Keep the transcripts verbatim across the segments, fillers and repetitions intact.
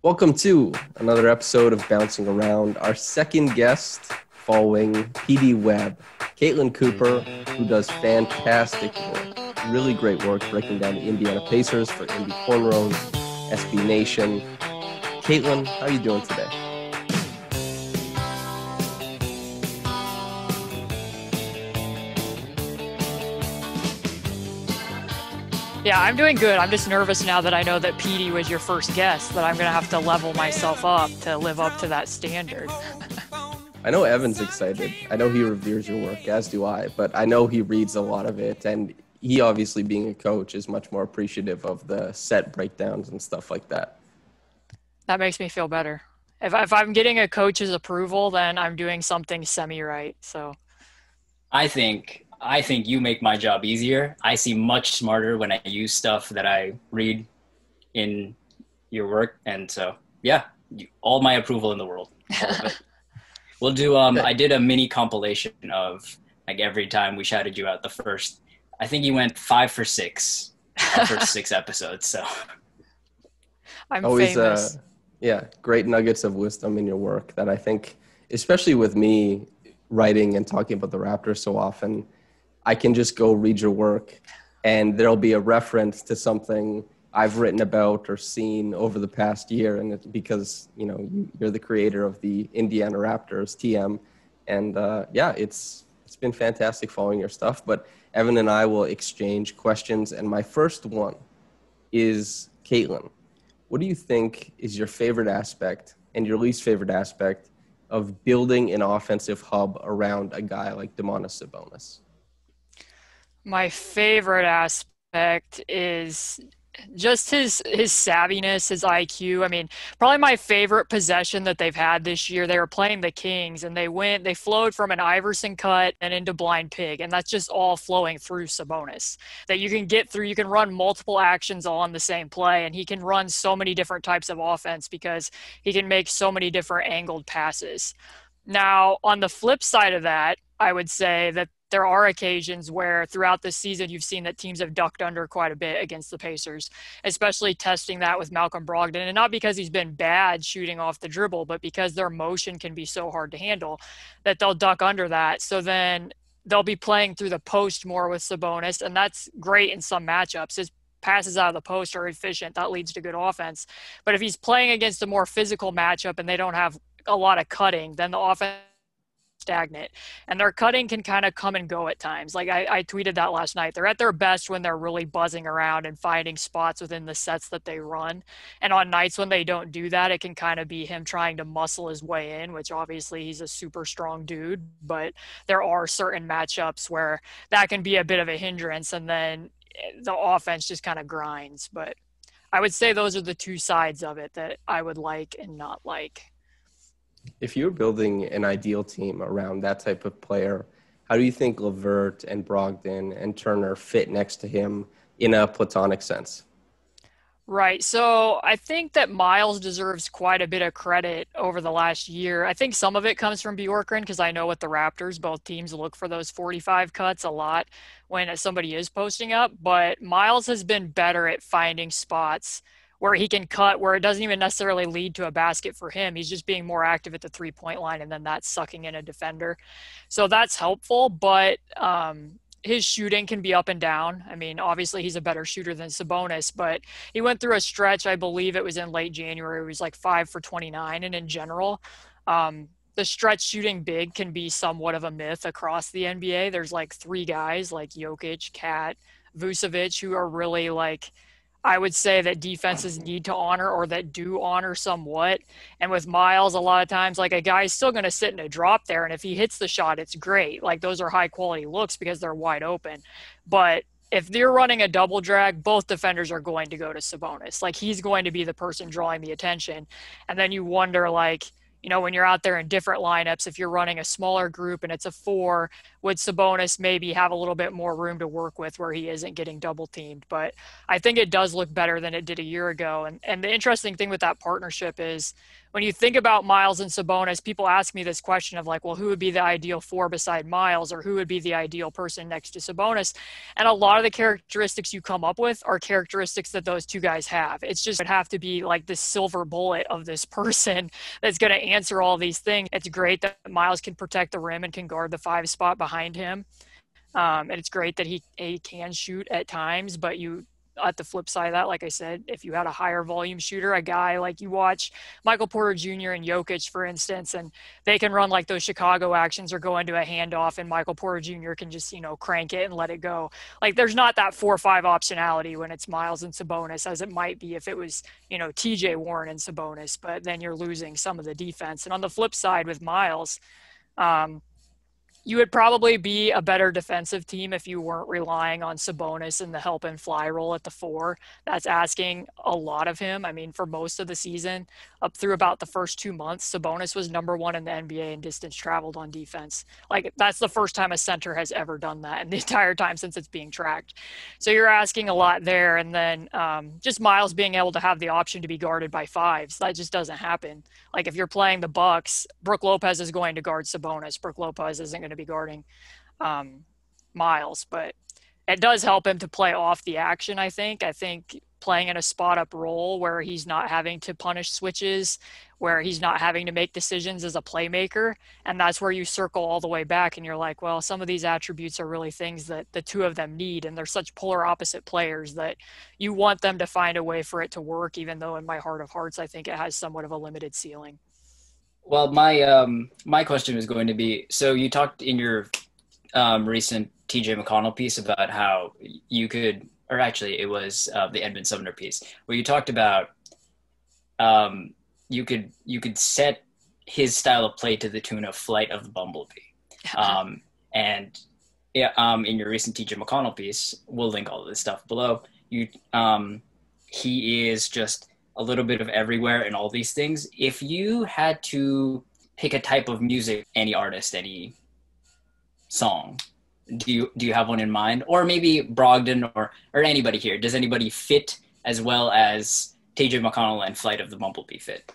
Welcome to another episode of Bouncing Around. Our second guest following P D Webb, Caitlin Cooper, who does fantastic work, really great work breaking down the Indiana Pacers for Indy Cornrows, S B Nation. Caitlin, how are you doing today? Yeah, I'm doing good. I'm just nervous now that I know that P D was your first guest, that I'm going to have to level myself up to live up to that standard. I know Evan's excited. I know he reveres your work, as do I, but I know he reads a lot of it, and he obviously, being a coach, is much more appreciative of the set breakdowns and stuff like that. That makes me feel better. If, if I'm getting a coach's approval, then I'm doing something semi-right. So, I think I think you make my job easier. I see much smarter when I use stuff that I read in your work. And so, yeah, you, all my approval in the world. All of it. We'll do, um, I did a mini compilation of like every time we shouted you out the first, I think you went five for six, our first six episodes. So I'm Always, famous. Uh, yeah, great nuggets of wisdom in your work that I think, especially with me writing and talking about the Raptors so often, I can just go read your work and there'll be a reference to something I've written about or seen over the past year. And it's because, you know, you, you're the creator of the Indiana Raptors, T M. And uh, yeah, it's it's been fantastic following your stuff. But Evan and I will exchange questions. And my first one is, Caitlin, what do you think is your favorite aspect and your least favorite aspect of building an offensive hub around a guy like Domantas Sabonis? My favorite aspect is just his his savviness, his I Q. I mean, probably my favorite possession that they've had this year, they were playing the Kings and they went, they flowed from an Iverson cut and into blind pig. And that's just all flowing through Sabonis. That you can get through, you can run multiple actions all on the same play. And he can run so many different types of offense because he can make so many different angled passes. Now, on the flip side of that, I would say that there are occasions where throughout the season you've seen that teams have ducked under quite a bit against the Pacers, especially testing that with Malcolm Brogdon. And not because he's been bad shooting off the dribble, but because their motion can be so hard to handle that they'll duck under that. So then they'll be playing through the post more with Sabonis, and that's great in some matchups. His passes out of the post are efficient. That leads to good offense. But if he's playing against a more physical matchup and they don't have a lot of cutting, then the offense stagnant, and their cutting can kind of come and go at times. Like I, I tweeted that last night. They're at their best when they're really buzzing around and finding spots within the sets that they run. And on nights when they don't do that, it can kind of be him trying to muscle his way in, which obviously he's a super strong dude, but there are certain matchups where that can be a bit of a hindrance, and then the offense just kind of grinds. But I would say those are the two sides of it that I would like and not like. If you're building an ideal team around that type of player, how do you think LeVert and Brogdon and Turner fit next to him in a platonic sense? Right. So I think that Myles deserves quite a bit of credit over the last year. I think some of it comes from Bjorkgren because I know with the Raptors, both teams look for those forty-five cuts a lot when somebody is posting up. But Myles has been better at finding spots where he can cut, where it doesn't even necessarily lead to a basket for him. He's just being more active at the three-point line, and then that's sucking in a defender. So that's helpful, but um, his shooting can be up and down. I mean, obviously he's a better shooter than Sabonis, but he went through a stretch, I believe it was in late January, it was like five for twenty-nine, and in general, um, the stretch shooting big can be somewhat of a myth across the N B A. There's like three guys like Jokic, Kat, Vucevic, who are really like, I would say that defenses need to honor, or that do honor somewhat. And with Myles, a lot of times, like a guy's still going to sit in a drop there. And if he hits the shot, it's great. Like those are high quality looks because they're wide open. But if they're running a double drag, both defenders are going to go to Sabonis. Like he's going to be the person drawing the attention. And then you wonder, like, you know, when you're out there in different lineups, if you're running a smaller group and it's a four, would Sabonis maybe have a little bit more room to work with where he isn't getting double teamed? But I think it does look better than it did a year ago. And and the interesting thing with that partnership is when you think about Myles and Sabonis, people ask me this question of like, well, who would be the ideal four beside Myles, or who would be the ideal person next to Sabonis? And a lot of the characteristics you come up with are characteristics that those two guys have. It's just would have to be like the silver bullet of this person that's going to answer all these things. It's great that Myles can protect the rim and can guard the five spot behind him. Um, and it's great that he, he can shoot at times, but you, at the flip side of that, like I said, if you had a higher volume shooter, a guy like you watch Michael Porter Junior and Jokic, for instance, and they can run like those Chicago actions or go into a handoff, and Michael Porter Junior can just, you know, crank it and let it go. Like there's not that four or five optionality when it's Myles and Sabonis as it might be if it was, you know, T J Warren and Sabonis, but then you're losing some of the defense. And on the flip side with Myles, um, you would probably be a better defensive team if you weren't relying on Sabonis and the help and fly role at the four. That's asking a lot of him. I mean, for most of the season, up through about the first two months, Sabonis was number one in the N B A in distance traveled on defense. Like, that's the first time a center has ever done that in the entire time since it's being tracked. So you're asking a lot there. And then um, just Myles being able to have the option to be guarded by fives. That just doesn't happen. Like, if you're playing the Bucks, Brook Lopez is going to guard Sabonis. Brook Lopez isn't going to be guarding um, Myles, but it does help him to play off the action, I think. I think playing in a spot-up role where he's not having to punish switches, where he's not having to make decisions as a playmaker, and that's where you circle all the way back and you're like, well, some of these attributes are really things that the two of them need, and they're such polar opposite players that you want them to find a way for it to work, even though in my heart of hearts, I think it has somewhat of a limited ceiling. Well, my um, my question was going to be, so you talked in your um, recent T J McConnell piece about how you could, or actually it was uh, the Edmund Sumner piece, where you talked about um, you could you could set his style of play to the tune of Flight of the Bumblebee. Um, and yeah, um, in your recent T J McConnell piece, we'll link all of this stuff below. You, um, he is just a little bit of everywhere and all these things. If you had to pick a type of music, any artist, any song, do you do you have one in mind? Or maybe Brogdon or or anybody here. Does anybody fit as well as T J McConnell and Flight of the Bumblebee fit?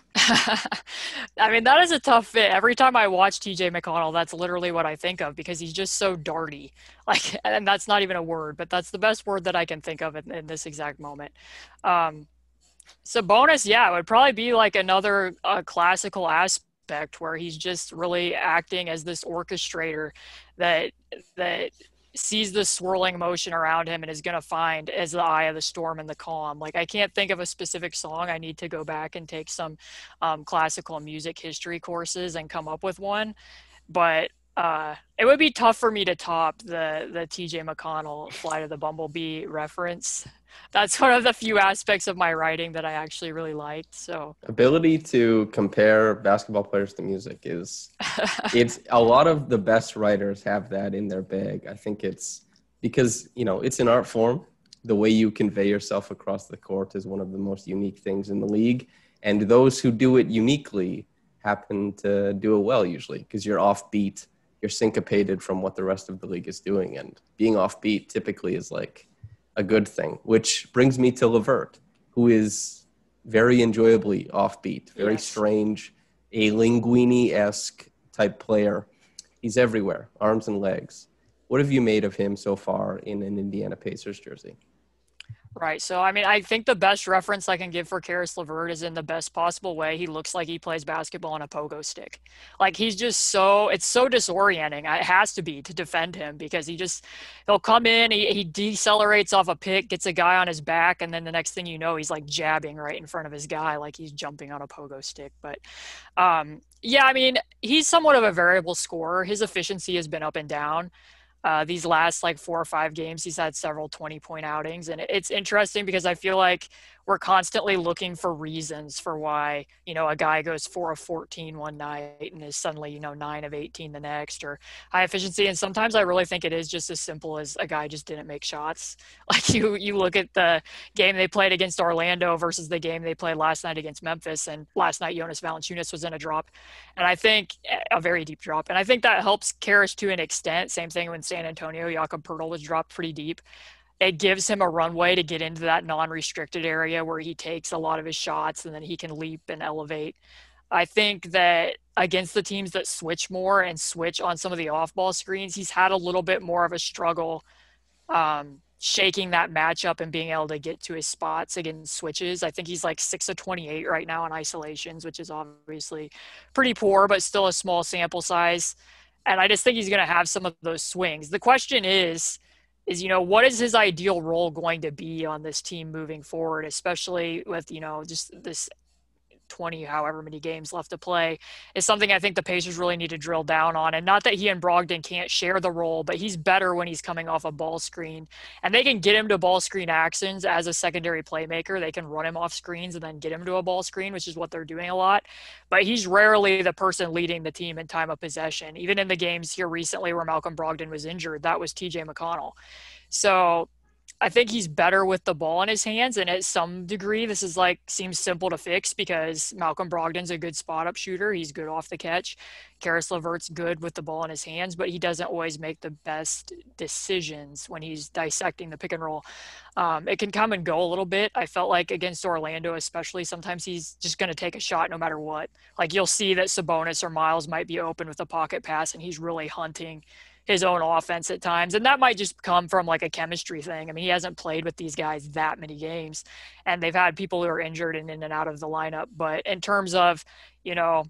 I mean, that is a tough fit. Every time I watch T J McConnell, that's literally what I think of, because he's just so darty. Like, and that's not even a word, but that's the best word that I can think of in, in this exact moment. Um, Sabonis, yeah, it would probably be like another uh, classical aspect where he's just really acting as this orchestrator that that sees the swirling motion around him and is going to find as the eye of the storm and the calm. Like, I can't think of a specific song. I need to go back and take some um, classical music history courses and come up with one. But uh, it would be tough for me to top the the T J McConnell Flight of the Bumblebee reference. That's one of the few aspects of my writing that I actually really liked. So ability to compare basketball players to music is it's a lot of the best writers have that in their bag. I think it's because, you know, it's an art form. The way you convey yourself across the court is one of the most unique things in the league. And those who do it uniquely happen to do it well, usually, because you're offbeat, you're syncopated from what the rest of the league is doing. And being offbeat typically is like a good thing, which brings me to LeVert, who is very enjoyably offbeat, very yes. strange, a linguini-esque type player. He's everywhere, arms and legs. What have you made of him so far in an Indiana Pacers jersey? Right. So, I mean, I think the best reference I can give for Caris LeVert is in the best possible way. He looks like he plays basketball on a pogo stick. Like, he's just so, it's so disorienting. It has to be to defend him, because he just, he'll come in, he, he decelerates off a pick, gets a guy on his back, and then the next thing you know, he's like jabbing right in front of his guy, like he's jumping on a pogo stick. But um, yeah, I mean, he's somewhat of a variable scorer. His efficiency has been up and down. Uh, these last like four or five games, he's had several twenty point outings. And it's interesting because I feel like we're constantly looking for reasons for why, you know, a guy goes four of fourteen one night and is suddenly, you know, nine of eighteen the next, or high efficiency. And sometimes I really think it is just as simple as a guy just didn't make shots. Like, you, you look at the game they played against Orlando versus the game they played last night against Memphis. And last night, Jonas Valanciunas was in a drop. And I think a very deep drop. And I think that helps Caris to an extent. Same thing when San Antonio, Jakob Poeltl was dropped pretty deep. It gives him a runway to get into that non-restricted area where he takes a lot of his shots and then he can leap and elevate. I think that against the teams that switch more and switch on some of the off-ball screens, he's had a little bit more of a struggle um, shaking that matchup and being able to get to his spots against switches. I think he's like six of twenty-eight right now in isolations, which is obviously pretty poor, but still a small sample size. And I just think he's going to have some of those swings. The question is, is, you know, what is his ideal role going to be on this team moving forward, especially with, you know, just this twenty, however many games left to play, is something I think the Pacers really need to drill down on. And not that he and Brogdon can't share the role, but he's better when he's coming off a ball screen. And they can get him to ball screen actions as a secondary playmaker. They can run him off screens and then get him to a ball screen, which is what they're doing a lot. But he's rarely the person leading the team in time of possession. Even in the games here recently where Malcolm Brogdon was injured, that was T J McConnell. So I think he's better with the ball in his hands, and at some degree, this is like seems simple to fix because Malcolm Brogdon's a good spot-up shooter. He's good off the catch. Caris LeVert's good with the ball in his hands, but he doesn't always make the best decisions when he's dissecting the pick and roll. Um, it can come and go a little bit. I felt like against Orlando especially, sometimes he's just going to take a shot no matter what. Like you'll see that Sabonis or Myles might be open with a pocket pass, and he's really hunting his own offense at times. And that might just come from like a chemistry thing. I mean, he hasn't played with these guys that many games, and they've had people who are injured and in and out of the lineup. But in terms of, you know,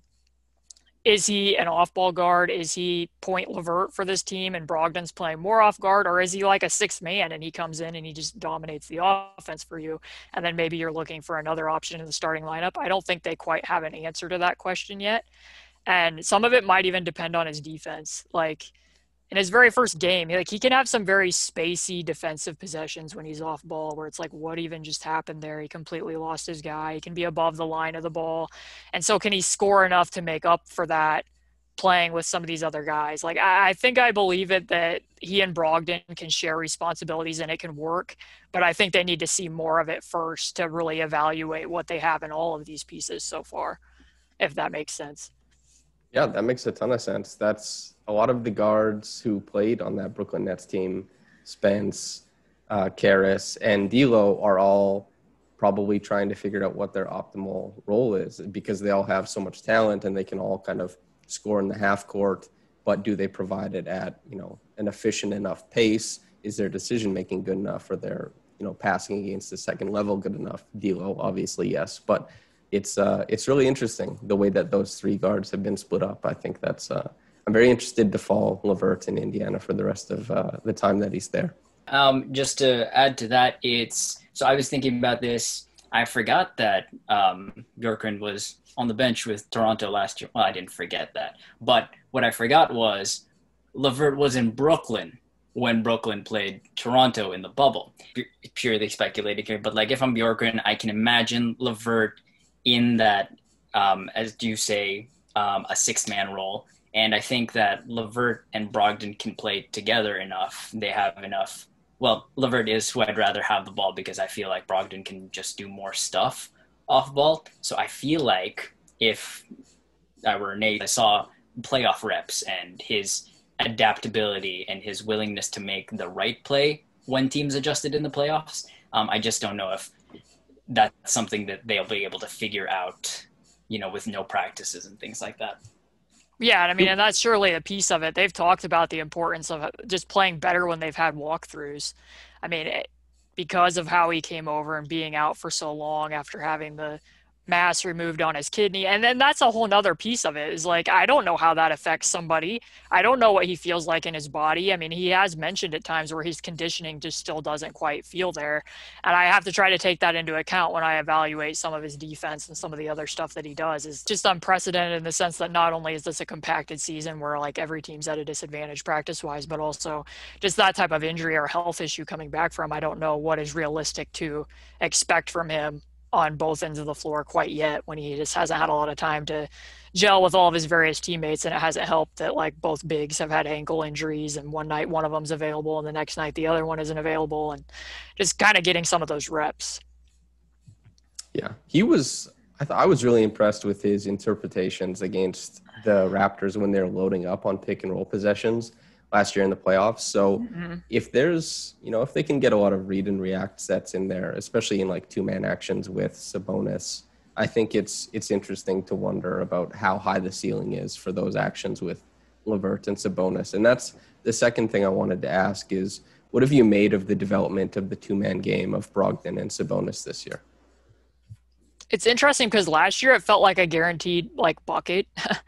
is he an off-ball guard? Is he point LeVert for this team and Brogdon's playing more off guard? Or is he like a sixth man and he comes in and he just dominates the offense for you? And then maybe you're looking for another option in the starting lineup. I don't think they quite have an answer to that question yet. And some of it might even depend on his defense. Like, in his very first game, like he can have some very spacey defensive possessions when he's off ball where it's like, what even just happened there? He completely lost his guy. He can be above the line of the ball. And so can he score enough to make up for that playing with some of these other guys? Like, I, I think I believe it that he and Brogdon can share responsibilities and it can work, but I think they need to see more of it first to really evaluate what they have in all of these pieces so far, if that makes sense. Yeah, that makes a ton of sense. That's a lot of the guards who played on that Brooklyn Nets team, Spence, uh, Caris, and D'Lo, are all probably trying to figure out what their optimal role is because they all have so much talent and they can all kind of score in the half court. But do they provide it at, you know, an efficient enough pace? Is their decision making good enough? Or their, you know, passing against the second level good enough? D'Lo, obviously, yes, but it's uh, it's really interesting the way that those three guards have been split up. I think that's uh, I'm very interested to follow LeVert in Indiana for the rest of uh, the time that he's there. Um, just to add to that, it's so I was thinking about this. I forgot that um, Bjorkgren was on the bench with Toronto last year. Well, I didn't forget that, but what I forgot was LeVert was in Brooklyn when Brooklyn played Toronto in the bubble. Purely speculating here, but like if I'm Bjorkgren, I can imagine LeVert in that, um, as you say, um, a six-man role. And I think that LeVert and Brogdon can play together enough. They have enough. Well, LeVert is who I'd rather have the ball because I feel like Brogdon can just do more stuff off ball. So I feel like if I were Nate, I saw playoff reps and his adaptability and his willingness to make the right play when teams adjusted in the playoffs. Um, I just don't know if that's something that they'll be able to figure out, you know, with no practices and things like that. Yeah, I mean, and that's surely a piece of it. They've talked about the importance of just playing better when they've had walkthroughs. I mean, it, because of how he came over and being out for so long after having the mass removed on his kidney. And then that's a whole nother piece of it is like, I don't know how that affects somebody. I don't know what he feels like in his body. I mean, he has mentioned at times where his conditioning just still doesn't quite feel there. And I have to try to take that into account when I evaluate some of his defense and some of the other stuff that he does. Is just unprecedented in the sense that not only is this a compacted season where like every team's at a disadvantage practice wise, but also just that type of injury or health issue coming back from. I don't know what is realistic to expect from him on both ends of the floor quite yet when he just hasn't had a lot of time to gel with all of his various teammates. And it hasn't helped that like both bigs have had ankle injuries and one night one of them's available and the next night the other one isn't available, and just kind of getting some of those reps. Yeah, he was, I thought I was really impressed with his interpretations against the Raptors when they're loading up on pick and roll possessions last year in the playoffs. So mm-hmm. if there's, you know, if they can get a lot of read and react sets in there, especially in like two man actions with Sabonis I think it's it's interesting to wonder about how high the ceiling is for those actions with LeVert and Sabonis. And that's the second thing I wanted to ask is, what have you made of the development of the two-man game of Brogdon and Sabonis this year? It's interesting because last year it felt like a guaranteed like bucket.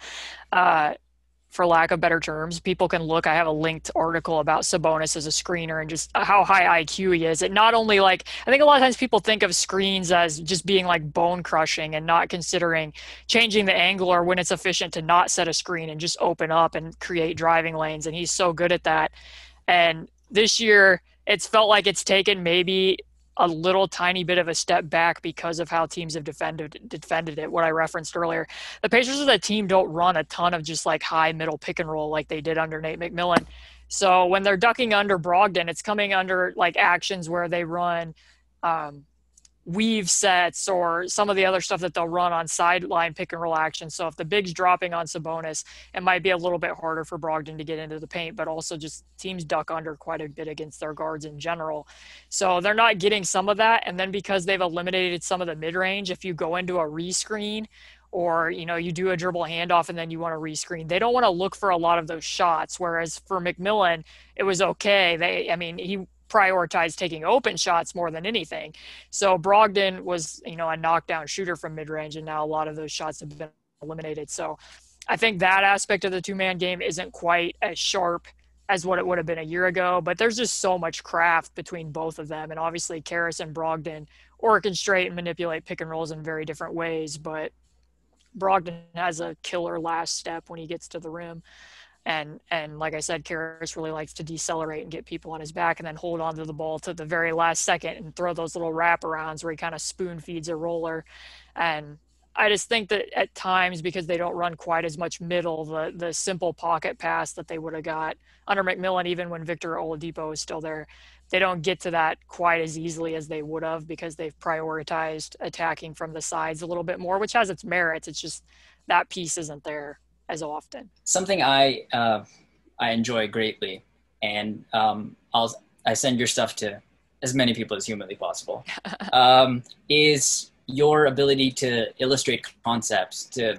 uh, for lack of better terms. People can look. I have a linked article about Sabonis as a screener and just how high I Q he is. It not only like, I think a lot of times people think of screens as just being like bone crushing and not considering changing the angle or when it's efficient to not set a screen and just open up and create driving lanes. And he's so good at that. And this year it's felt like it's taken maybe a little tiny bit of a step back because of how teams have defended defended it, what I referenced earlier. The Pacers as a team don't run a ton of just like high middle pick and roll like they did under Nate McMillan. So when they're ducking under Brogdon, it's coming under like actions where they run um, weave sets or some of the other stuff that they'll run on sideline pick and roll action. So if the big's dropping on Sabonis, it might be a little bit harder for Brogdon to get into the paint, but also just teams duck under quite a bit against their guards in general. So they're not getting some of that. And then because they've eliminated some of the mid-range, if you go into a rescreen or, you know, you do a dribble handoff and then you want to rescreen, they don't want to look for a lot of those shots. Whereas for McMillan, it was okay. They, I mean, he prioritized taking open shots more than anything. So Brogdon was, you know, a knockdown shooter from mid-range, and now a lot of those shots have been eliminated. So I think that aspect of the two-man game isn't quite as sharp as what it would have been a year ago, but there's just so much craft between both of them. And obviously Caris and Brogdon orchestrate and manipulate pick and rolls in very different ways, but Brogdon has a killer last step when he gets to the rim. And and like I said, Caris really likes to decelerate and get people on his back and then hold on to the ball to the very last second and throw those little wraparounds where he kind of spoon feeds a roller. And I just think that at times, because they don't run quite as much middle, the the simple pocket pass that they would have got under McMillan, even when Victor Oladipo was still there, they don't get to that quite as easily as they would have because they've prioritized attacking from the sides a little bit more, which has its merits. It's just that piece isn't there as often. Something I uh, I enjoy greatly, and um, I'll I send your stuff to as many people as humanly possible, um, is your ability to illustrate concepts. To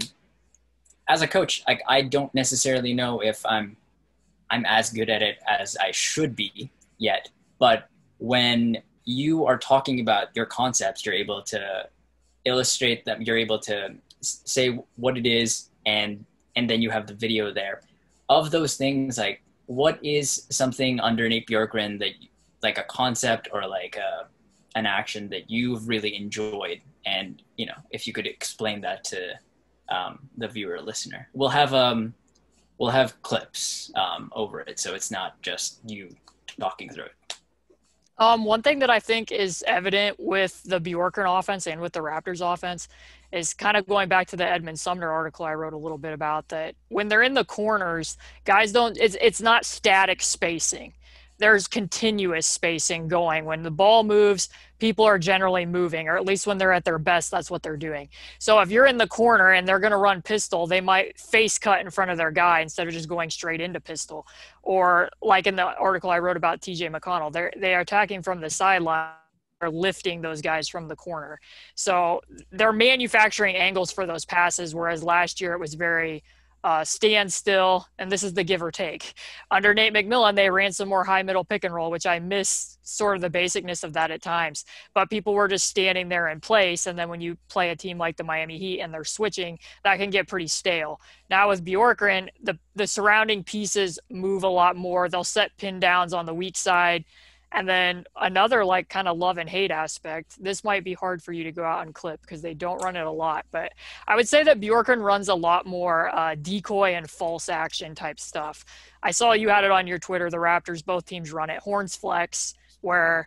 as a coach, I I don't necessarily know if I'm I'm as good at it as I should be yet, but when you are talking about your concepts, you're able to illustrate them. You're able to say what it is, and and then you have the video there. Of those things, like, what is something under Nate Bjorkgren that, like a concept or like a, an action that you've really enjoyed? And, you know, if you could explain that to um, the viewer or listener. We'll have um, we'll have clips um, over it, so it's not just you talking through it. Um, one thing that I think is evident with the Bjorkgren offense and with the Raptors offense is kind of going back to the Edmund Sumner article I wrote a little bit about, that when they're in the corners, guys don't, it's, it's not static spacing. There's continuous spacing going. When the ball moves, people are generally moving, or at least when they're at their best, that's what they're doing. So if you're in the corner and they're going to run pistol, they might face cut in front of their guy instead of just going straight into pistol. Or like in the article I wrote about T J McConnell, they're, they are attacking from the sideline, are lifting those guys from the corner. So they're manufacturing angles for those passes, whereas last year it was very Uh, stand still, and this is the give or take. Under Nate McMillan, they ran some more high middle pick and roll, which I miss sort of the basicness of that at times. But people were just standing there in place, and then when you play a team like the Miami Heat and they're switching, that can get pretty stale. Now with Bjorkgren, the, the surrounding pieces move a lot more. They'll set pin downs on the weak side. And then another like kind of love and hate aspect, this might be hard for you to go out and clip because they don't run it a lot, but I would say that Bjorkgren runs a lot more uh, decoy and false action type stuff. I saw you had it on your Twitter, the Raptors, both teams run it. Horns flex, where,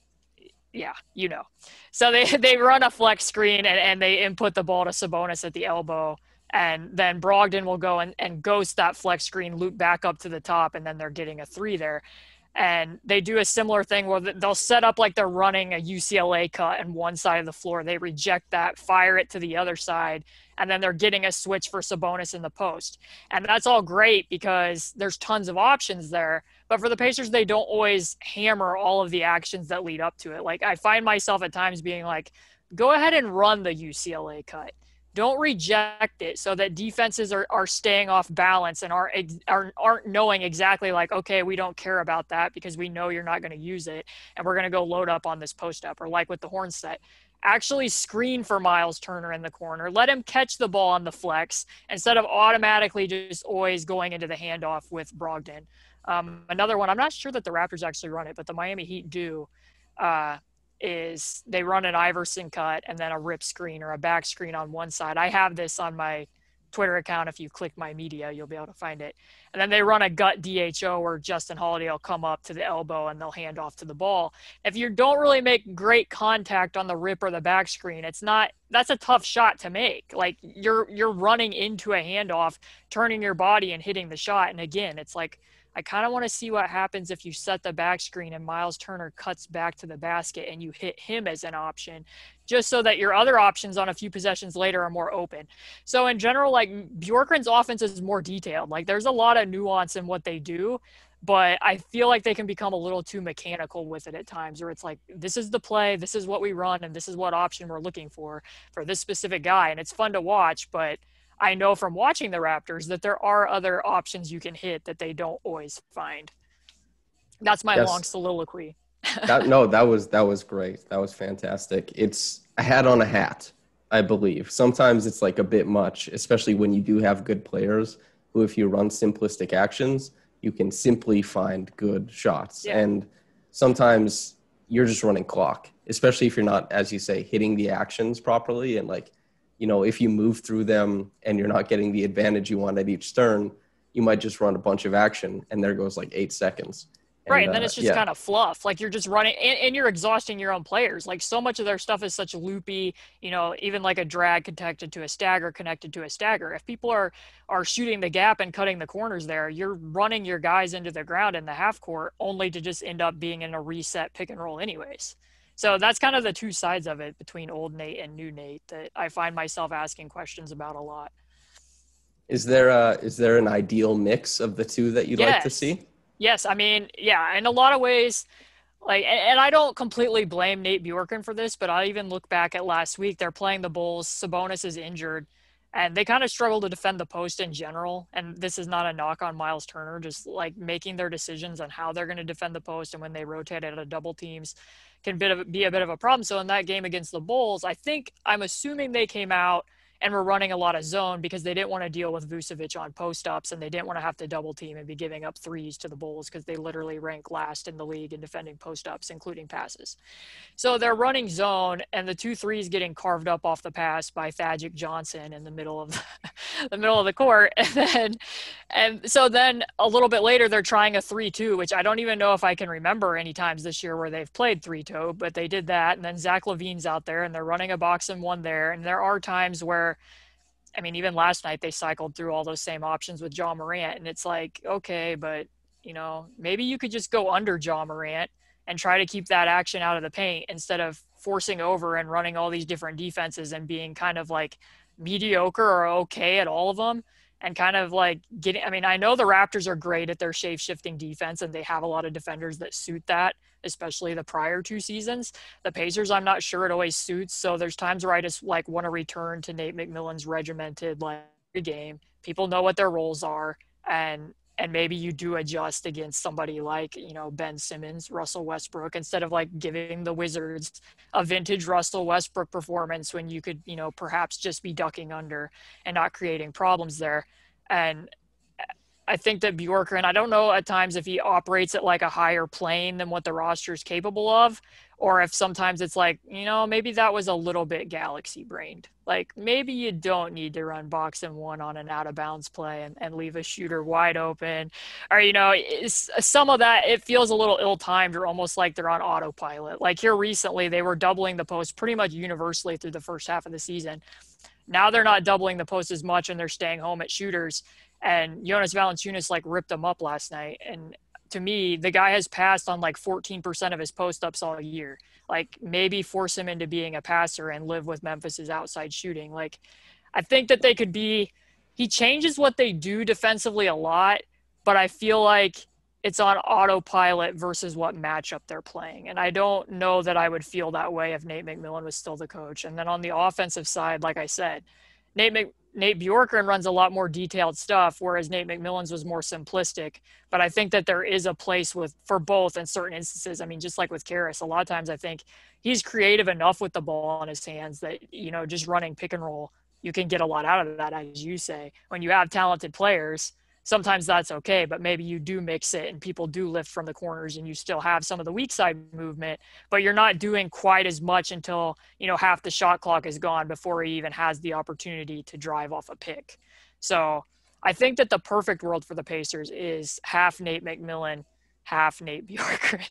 yeah, you know. So they, they run a flex screen and, and they input the ball to Sabonis at the elbow, and then Brogdon will go and, and ghost that flex screen, loop back up to the top, and then they're getting a three there. And they do a similar thing where they'll set up like they're running a U C L A cut on one side of the floor. They reject that, fire it to the other side, and then they're getting a switch for Sabonis in the post. And that's all great because there's tons of options there. But for the Pacers, they don't always hammer all of the actions that lead up to it. Like I find myself at times being like, go ahead and run the U C L A cut. Don't reject it so that defenses are, are staying off balance and aren't, aren't, aren't knowing exactly like, okay, we don't care about that because we know you're not going to use it and we're going to go load up on this post up. Or like with the horn set, actually screen for Myles Turner in the corner. Let him catch the ball on the flex instead of automatically just always going into the handoff with Brogdon. Um, another one, I'm not sure that the Raptors actually run it, but the Miami Heat do. Uh, is they run an Iverson cut and then a rip screen or a back screen on one side. I have this on my Twitter account. If you click my media, you'll be able to find it. And then they run a gut D H O where Justin Holiday will come up to the elbow and they'll hand off to the ball. If you don't really make great contact on the rip or the back screen, it's not, that's a tough shot to make. Like you're, you're running into a handoff, turning your body and hitting the shot. And again, it's like, I kind of want to see what happens if you set the back screen and Myles Turner cuts back to the basket and you hit him as an option, just so that your other options on a few possessions later are more open. So in general, like Bjorkgren's offense is more detailed. Like there's a lot of nuance in what they do, but I feel like they can become a little too mechanical with it at times, where it's like, this is the play, this is what we run, and this is what option we're looking for for this specific guy. And it's fun to watch, but I know from watching the Raptors that there are other options you can hit that they don't always find. That's my yes. long soliloquy. that, no, that was that was great. That was fantastic. It's a hat on a hat, I believe. Sometimes it's like a bit much, especially when you do have good players who, if you run simplistic actions, you can simply find good shots. Yeah. And sometimes you're just running clock, especially if you're not, as you say, hitting the actions properly and like, you know, if you move through them and you're not getting the advantage you want at each turn, you might just run a bunch of action and there goes like eight seconds. And, right. And then it's just uh, yeah. kind of fluff. Like you're just running and, and you're exhausting your own players. Like so much of their stuff is such loopy, you know, even like a drag connected to a stagger connected to a stagger. If people are, are shooting the gap and cutting the corners there, you're running your guys into the ground in the half court only to just end up being in a reset pick and roll anyways. So that's kind of the two sides of it between old Nate and new Nate that I find myself asking questions about a lot. Is there a, is there an ideal mix of the two that you'd yes. like to see? Yes. I mean, yeah, in a lot of ways, like, and, and I don't completely blame Nate Bjorkgren for this, but I even look back at last week, they're playing the Bulls, Sabonis is injured, and they kind of struggle to defend the post in general. And this is not a knock on Myles Turner, just like making their decisions on how they're going to defend the post and when they rotate out of double teams can be a bit of a problem. So in that game against the Bulls, I think I'm assuming they came out and were running a lot of zone because they didn't want to deal with Vucevic on post-ups and they didn't want to have to double team and be giving up threes to the Bulls because they literally rank last in the league in defending post-ups, including passes. So they're running zone and the two threes getting carved up off the pass by Thagic Johnson in the middle of the middle of the court. And then, and so then a little bit later, they're trying a three two, which I don't even know if I can remember any times this year where they've played three two, but they did that. And then Zach LaVine's out there and they're running a box and one there. And there are times where, I mean, even last night they cycled through all those same options with Ja Morant, and it's like, okay, but you know, maybe you could just go under Ja Morant and try to keep that action out of the paint instead of forcing over and running all these different defenses and being kind of like mediocre or okay at all of them and kind of like getting, I mean, I know the Raptors are great at their shape shifting defense and they have a lot of defenders that suit that, especially the prior two seasons. The Pacers, I'm not sure it always suits. So there's times where I just like want to return to Nate McMillan's regimented like game. People know what their roles are, and and maybe you do adjust against somebody like, you know, Ben Simmons, Russell Westbrook, instead of like giving the Wizards a vintage Russell Westbrook performance when you could, you know, perhaps just be ducking under and not creating problems there. And I think that Bjorkgren, I don't know at times if he operates at like a higher plane than what the roster is capable of, or if sometimes it's like, you know, maybe that was a little bit galaxy brained. Like maybe you don't need to run box and one on an out of bounds play and, and leave a shooter wide open, or, you know, it's, some of that, it feels a little ill timed or almost like they're on autopilot. Like here recently, they were doubling the post pretty much universally through the first half of the season. Now they're not doubling the post as much and they're staying home at shooters. And Jonas Valanciunas like ripped them up last night. And to me, the guy has passed on like fourteen percent of his post-ups all year. Like maybe force him into being a passer and live with Memphis's outside shooting. Like I think that they could be – he changes what they do defensively a lot, but I feel like it's on autopilot versus what matchup they're playing. And I don't know that I would feel that way if Nate McMillan was still the coach. And then on the offensive side, like I said, Nate Mc, Nate Bjorkgren runs a lot more detailed stuff, whereas Nate McMillan's was more simplistic. But I think that there is a place with for both in certain instances. I mean, just like with Caris, a lot of times I think he's creative enough with the ball in his hands that, you know, just running pick and roll, you can get a lot out of that, as you say. When you have talented players, sometimes that's okay, but maybe you do mix it and people do lift from the corners and you still have some of the weak side movement, but you're not doing quite as much until, you know, half the shot clock is gone before he even has the opportunity to drive off a pick. So I think that the perfect world for the Pacers is half Nate McMillan, half Nate Bjorkgren.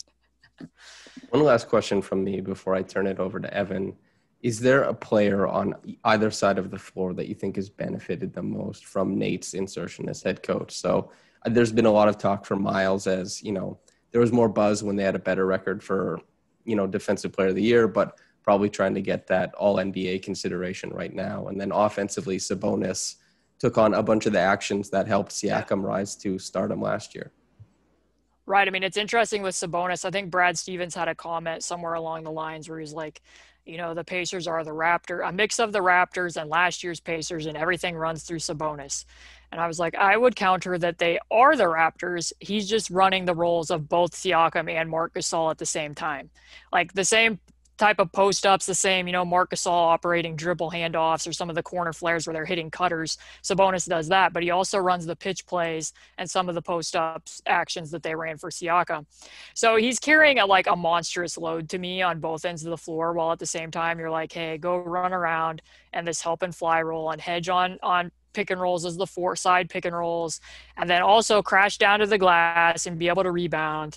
One last question from me before I turn it over to Evan. Is there a player on either side of the floor that you think has benefited the most from Nate's insertion as head coach? So uh, there's been a lot of talk for Myles, as, you know, there was more buzz when they had a better record for, you know, defensive player of the year, but probably trying to get that all N B A consideration right now. And then offensively, Sabonis took on a bunch of the actions that helped Siakam rise to stardom last year. Right. I mean, it's interesting with Sabonis. I think Brad Stevens had a comment somewhere along the lines where he's like, you know, the Pacers are the Raptor, a mix of the Raptors and last year's Pacers, and everything runs through Sabonis. And I was like, I would counter that they are the Raptors. He's just running the roles of both Siakam and Marc Gasol at the same time. Like the same type of post-ups, the same, you know, Marc Gasol operating dribble handoffs or some of the corner flares where they're hitting cutters. Sabonis does that, but he also runs the pitch plays and some of the post-ups actions that they ran for Siakam. So he's carrying a, like a monstrous load to me on both ends of the floor, while at the same time you're like, hey, go run around and this help and fly roll and hedge on on pick and rolls as the four side pick and rolls, and then also crash down to the glass and be able to rebound.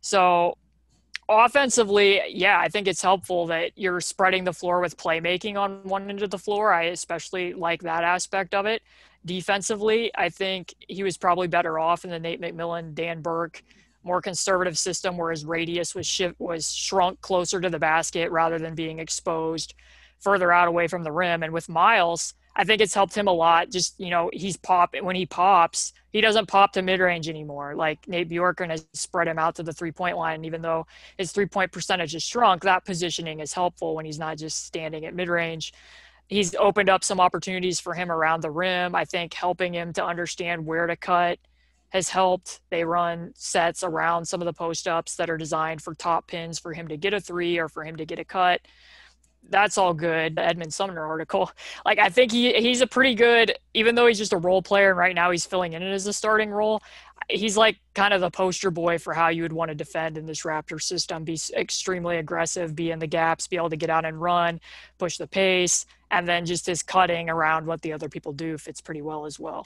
So offensively, yeah, I think it's helpful that you're spreading the floor with playmaking on one end of the floor. I especially like that aspect of it. Defensively, I think he was probably better off in the Nate McMillan, Dan Burke, more conservative system where his radius was shift, was shrunk closer to the basket rather than being exposed further out away from the rim. And with Myles, I think it's helped him a lot. Just, you know, he's pop when he pops, he doesn't pop to mid-range anymore. Like Nate Bjorkgren has spread him out to the three-point line. Even though his three-point percentage has shrunk, that positioning is helpful when he's not just standing at mid-range. He's opened up some opportunities for him around the rim. I think helping him to understand where to cut has helped. They run sets around some of the post-ups that are designed for top pins for him to get a three or for him to get a cut. That's all good. The Edmund Sumner article. Like, I think he he's a pretty good, even though he's just a role player and right now he's filling in as a starting role, he's like kind of the poster boy for how you would want to defend in this Raptor system. Be extremely aggressive, be in the gaps, be able to get out and run, push the pace, and then just his cutting around what the other people do fits pretty well as well.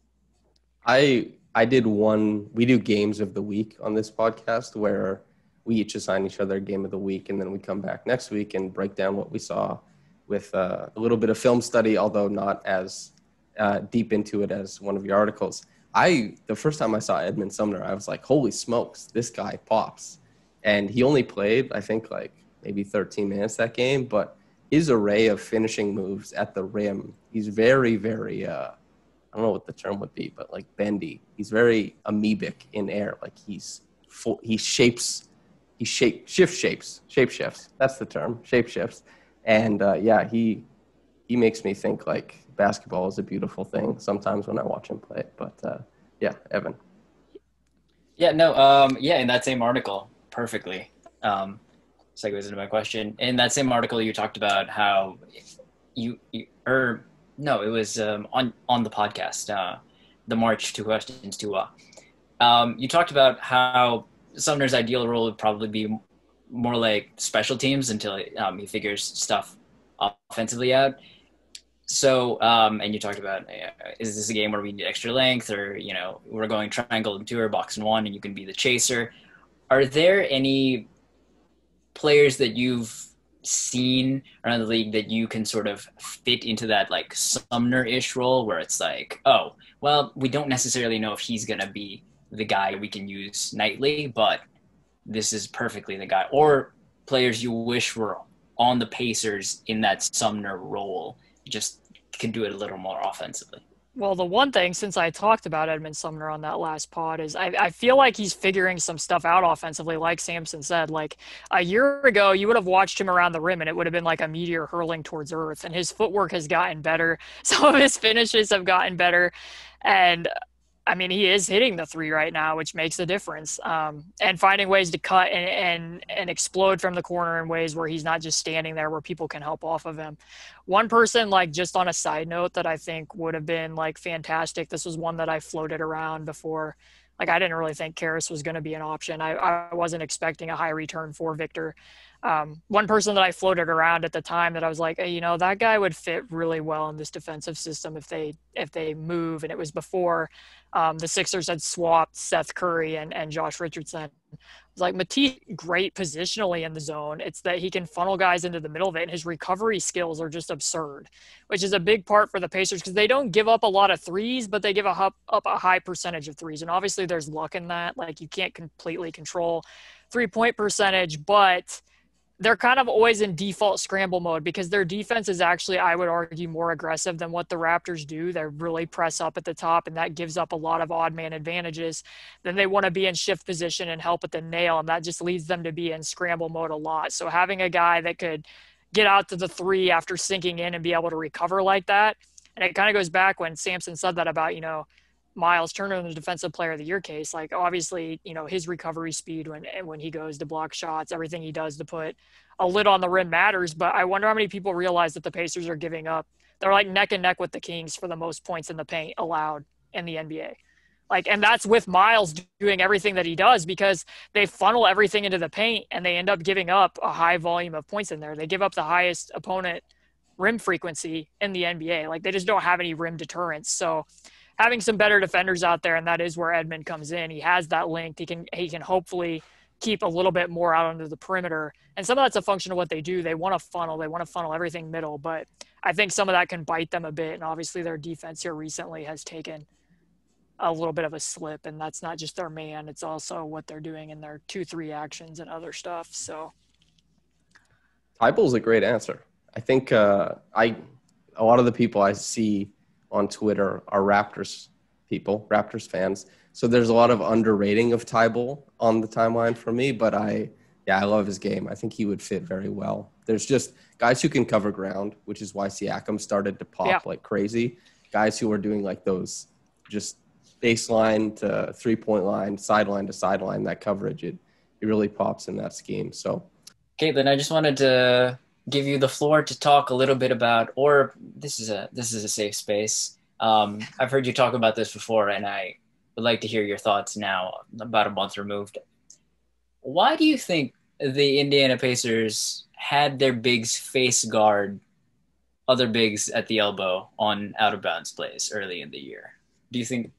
I I did one, we do games of the week on this podcast where we each assign each other a game of the week, and then we come back next week and break down what we saw with uh, a little bit of film study, although not as uh, deep into it as one of your articles. I, the first time I saw Edmund Sumner, I was like, holy smokes, this guy pops. And he only played, I think, like maybe thirteen minutes that game, but his array of finishing moves at the rim, he's very, very, uh, I don't know what the term would be, but like bendy. He's very amoebic in air. Like he's full, he shapes He shape shift shapes, shape shifts. That's the term, shape shifts. And uh, yeah, he he makes me think like basketball is a beautiful thing sometimes when I watch him play it. But uh, yeah, Evan. Yeah, no, um, yeah, in that same article, perfectly um, segues into my question. In that same article, you talked about how you, you or no, it was um, on on the podcast, uh, the March Two Questions to uh, um, you talked about how Sumner's ideal role would probably be more like special teams until um, he figures stuff offensively out. So, um, and you talked about, uh, is this a game where we need extra length, or, you know, we're going triangle and two or box and one and you can be the chaser. Are there any players that you've seen around the league that you can sort of fit into that like Sumner-ish role where it's like, oh, well, we don't necessarily know if he's going to be the guy we can use nightly, but this is perfectly the guy, or players you wish were on the Pacers in that Sumner role, just can do it a little more offensively? Well, the one thing, since I talked about Edmund Sumner on that last pod, is I, I feel like he's figuring some stuff out offensively, like Samson said. Like a year ago, you would have watched him around the rim and it would have been like a meteor hurling towards earth. And his footwork has gotten better. Some of his finishes have gotten better. And I mean, he is hitting the three right now, which makes a difference. Um, and finding ways to cut and, and and explode from the corner in ways where he's not just standing there where people can help off of him. One person, like just on a side note, that I think would have been like fantastic. This was one that I floated around before. Like I didn't really think Caris was going to be an option. I, I wasn't expecting a high return for Victor. Um, one person that I floated around at the time that I was like, hey, you know, that guy would fit really well in this defensive system if they if they move. And it was before um, the Sixers had swapped Seth Curry and, and Josh Richardson. It's like Matisse, great positionally in the zone. It's that he can funnel guys into the middle of it, and his recovery skills are just absurd, which is a big part for the Pacers because they don't give up a lot of threes, but they give a up, up a high percentage of threes. And obviously there's luck in that. Like you can't completely control three-point percentage, but they're kind of always in default scramble mode because their defense is actually, I would argue, more aggressive than what the Raptors do. They really press up at the top, and that gives up a lot of odd man advantages. Then they want to be in shift position and help at the nail, and that just leads them to be in scramble mode a lot. So having a guy that could get out to the three after sinking in and be able to recover like that, and it kind of goes back when Samson said that about, you know, Myles Turner in the defensive player of the year case. Like obviously, you know, his recovery speed when when he goes to block shots, everything he does to put a lid on the rim matters. But I wonder how many people realize that the Pacers are giving up. They're like neck and neck with the Kings for the most points in the paint allowed in the N B A. Like, and that's with Myles doing everything that he does because they funnel everything into the paint and they end up giving up a high volume of points in there. They give up the highest opponent rim frequency in the N B A. Like they just don't have any rim deterrence. So having some better defenders out there, and that is where Edmund comes in. He has that length. He can he can hopefully keep a little bit more out under the perimeter. And some of that's a function of what they do. They want to funnel. They want to funnel everything middle. But I think some of that can bite them a bit. And obviously their defense here recently has taken a little bit of a slip. And that's not just their man. It's also what they're doing in their two three actions and other stuff. So Tyball's a great answer. I think uh, I a lot of the people I see on Twitter are Raptors people, Raptors fans. So there's a lot of underrating of Tyball on the timeline for me, but I, yeah, I love his game. I think he would fit very well. There's just guys who can cover ground, which is why Siakam started to pop yeah. like crazy. Guys who are doing like those just baseline to three-point line, sideline to sideline, that coverage, it, it really pops in that scheme. So, Caitlin, I just wanted to give you the floor to talk a little bit about, or this is a this is a safe space. Um, I've heard you talk about this before, and I would like to hear your thoughts now, about a month removed. Why do you think the Indiana Pacers had their bigs face guard other bigs at the elbow on out-of-bounds plays early in the year? Do you think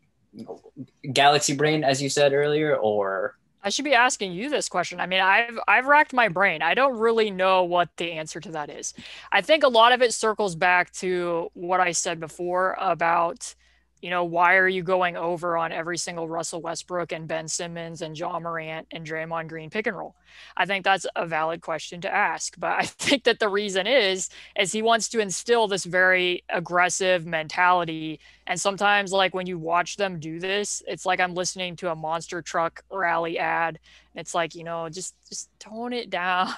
galaxy brain, as you said earlier, or... I should be asking you this question. I mean, I've I've racked my brain. I don't really know what the answer to that is. I think a lot of it circles back to what I said before about, you know, why are you going over on every single Russell Westbrook and Ben Simmons and John Morant and Draymond Green pick and roll? I think that's a valid question to ask. But I think that the reason is, is he wants to instill this very aggressive mentality. And sometimes, like, when you watch them do this, it's like I'm listening to a monster truck rally ad. And it's like, you know, just, just tone it down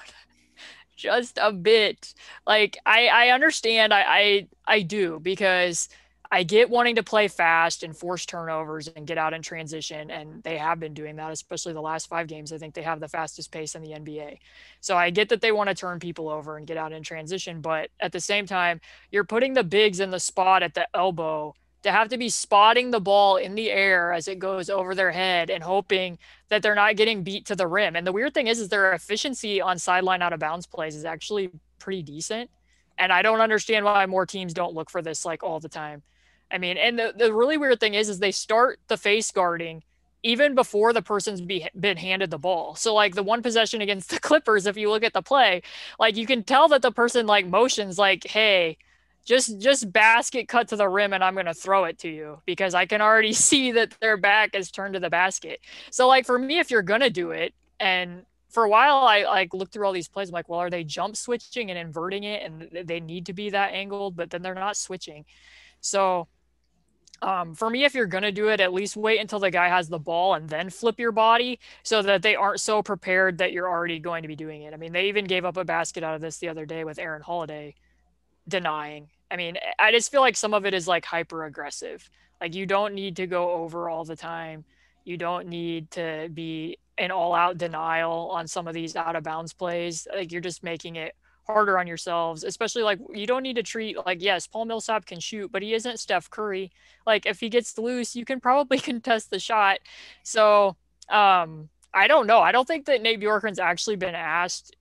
just a bit. Like, I, I understand. I, I, I do, because I get wanting to play fast and force turnovers and get out in transition, and they have been doing that, especially the last five games. I think they have the fastest pace in the N B A. So I get that they want to turn people over and get out in transition, but at the same time, you're putting the bigs in the spot at the elbow to have to be spotting the ball in the air as it goes over their head and hoping that they're not getting beat to the rim. And the weird thing is, is their efficiency on sideline out of bounds plays is actually pretty decent. And I don't understand why more teams don't look for this like all the time. I mean, and the, the really weird thing is, is they start the face guarding even before the person's be, been handed the ball. So like the one possession against the Clippers, if you look at the play, like you can tell that the person like motions like, hey, just, just basket cut to the rim and I'm going to throw it to you, because I can already see that their back is turned to the basket. So like for me, if you're going to do it, and for a while I like looked through all these plays, I'm like, well, are they jump switching and inverting it? And they need to be that angled, but then they're not switching. So Um, for me, if you're going to do it, at least wait until the guy has the ball and then flip your body so that they aren't so prepared that you're already going to be doing it. I mean, they even gave up a basket out of this the other day with Aaron Holiday denying. I mean, I just feel like some of it is like hyper aggressive. Like you don't need to go over all the time. You don't need to be an all out denial on some of these out of bounds plays. Like you're just making it harder on yourselves, especially like you don't need to treat like, yes, Paul Millsap can shoot, but he isn't Steph Curry. Like if he gets loose, you can probably contest the shot. So um, I don't know. I don't think that Nate Bjorkgren's actually been asked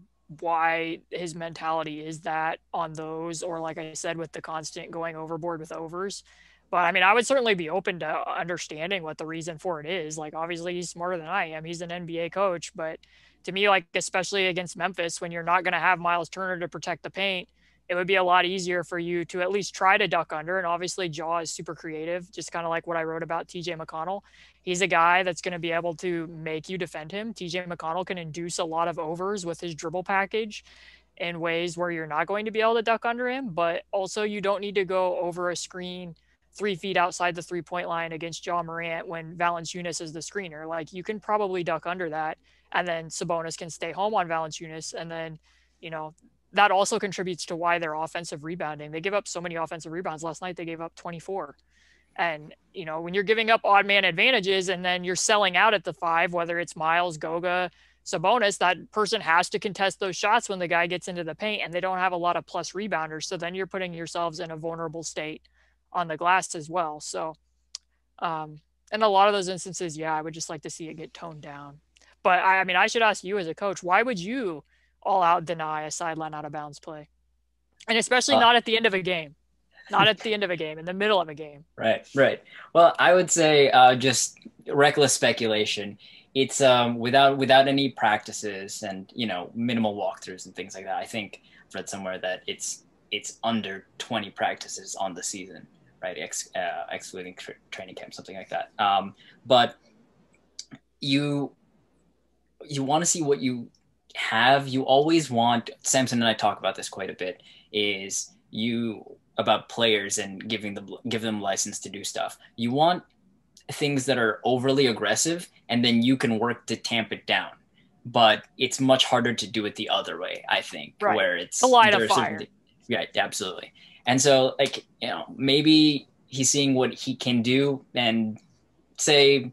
why his mentality is that on those, or like I said, with the constant going overboard with overs. But I mean, I would certainly be open to understanding what the reason for it is. Like, obviously he's smarter than I am. He's an N B A coach, but to me, like, especially against Memphis, when you're not going to have Myles Turner to protect the paint, it would be a lot easier for you to at least try to duck under. And obviously Jaw is super creative, just kind of like what I wrote about T J McConnell. He's a guy that's going to be able to make you defend him. T J McConnell can induce a lot of overs with his dribble package in ways where you're not going to be able to duck under him, but also you don't need to go over a screen three feet outside the three-point line against Ja Morant when Valanciunas is the screener. Like, you can probably duck under that, and then Sabonis can stay home on Valanciunas, and then, you know, that also contributes to why they're offensive rebounding. They give up so many offensive rebounds. Last night they gave up twenty-four. And, you know, when you're giving up odd man advantages and then you're selling out at the five, whether it's Myles, Goga, Sabonis, that person has to contest those shots when the guy gets into the paint, and they don't have a lot of plus rebounders. So then you're putting yourselves in a vulnerable state on the glass as well. So, um, in a lot of those instances, yeah, I would just like to see it get toned down. But I, I mean, I should ask you as a coach, why would you all out deny a sideline out of bounds play? And especially uh, not at the end of a game, not at the end of a game, in the middle of a game. Right, right. Well, I would say uh, just reckless speculation. It's um, without without any practices and, you know, minimal walkthroughs and things like that. I think I've read somewhere that it's it's under twenty practices on the season, right? Ex, uh, excluding tra- training camp, something like that. Um, but you you want to see what you have. You always want, Samson and I talk about this quite a bit, is you about players and giving them give them license to do stuff. You want things that are overly aggressive, and then you can work to tamp it down. But it's much harder to do it the other way, I think, right. where it's a light of fire. Certain, right, absolutely. And so, like, you know, maybe he's seeing what he can do, and say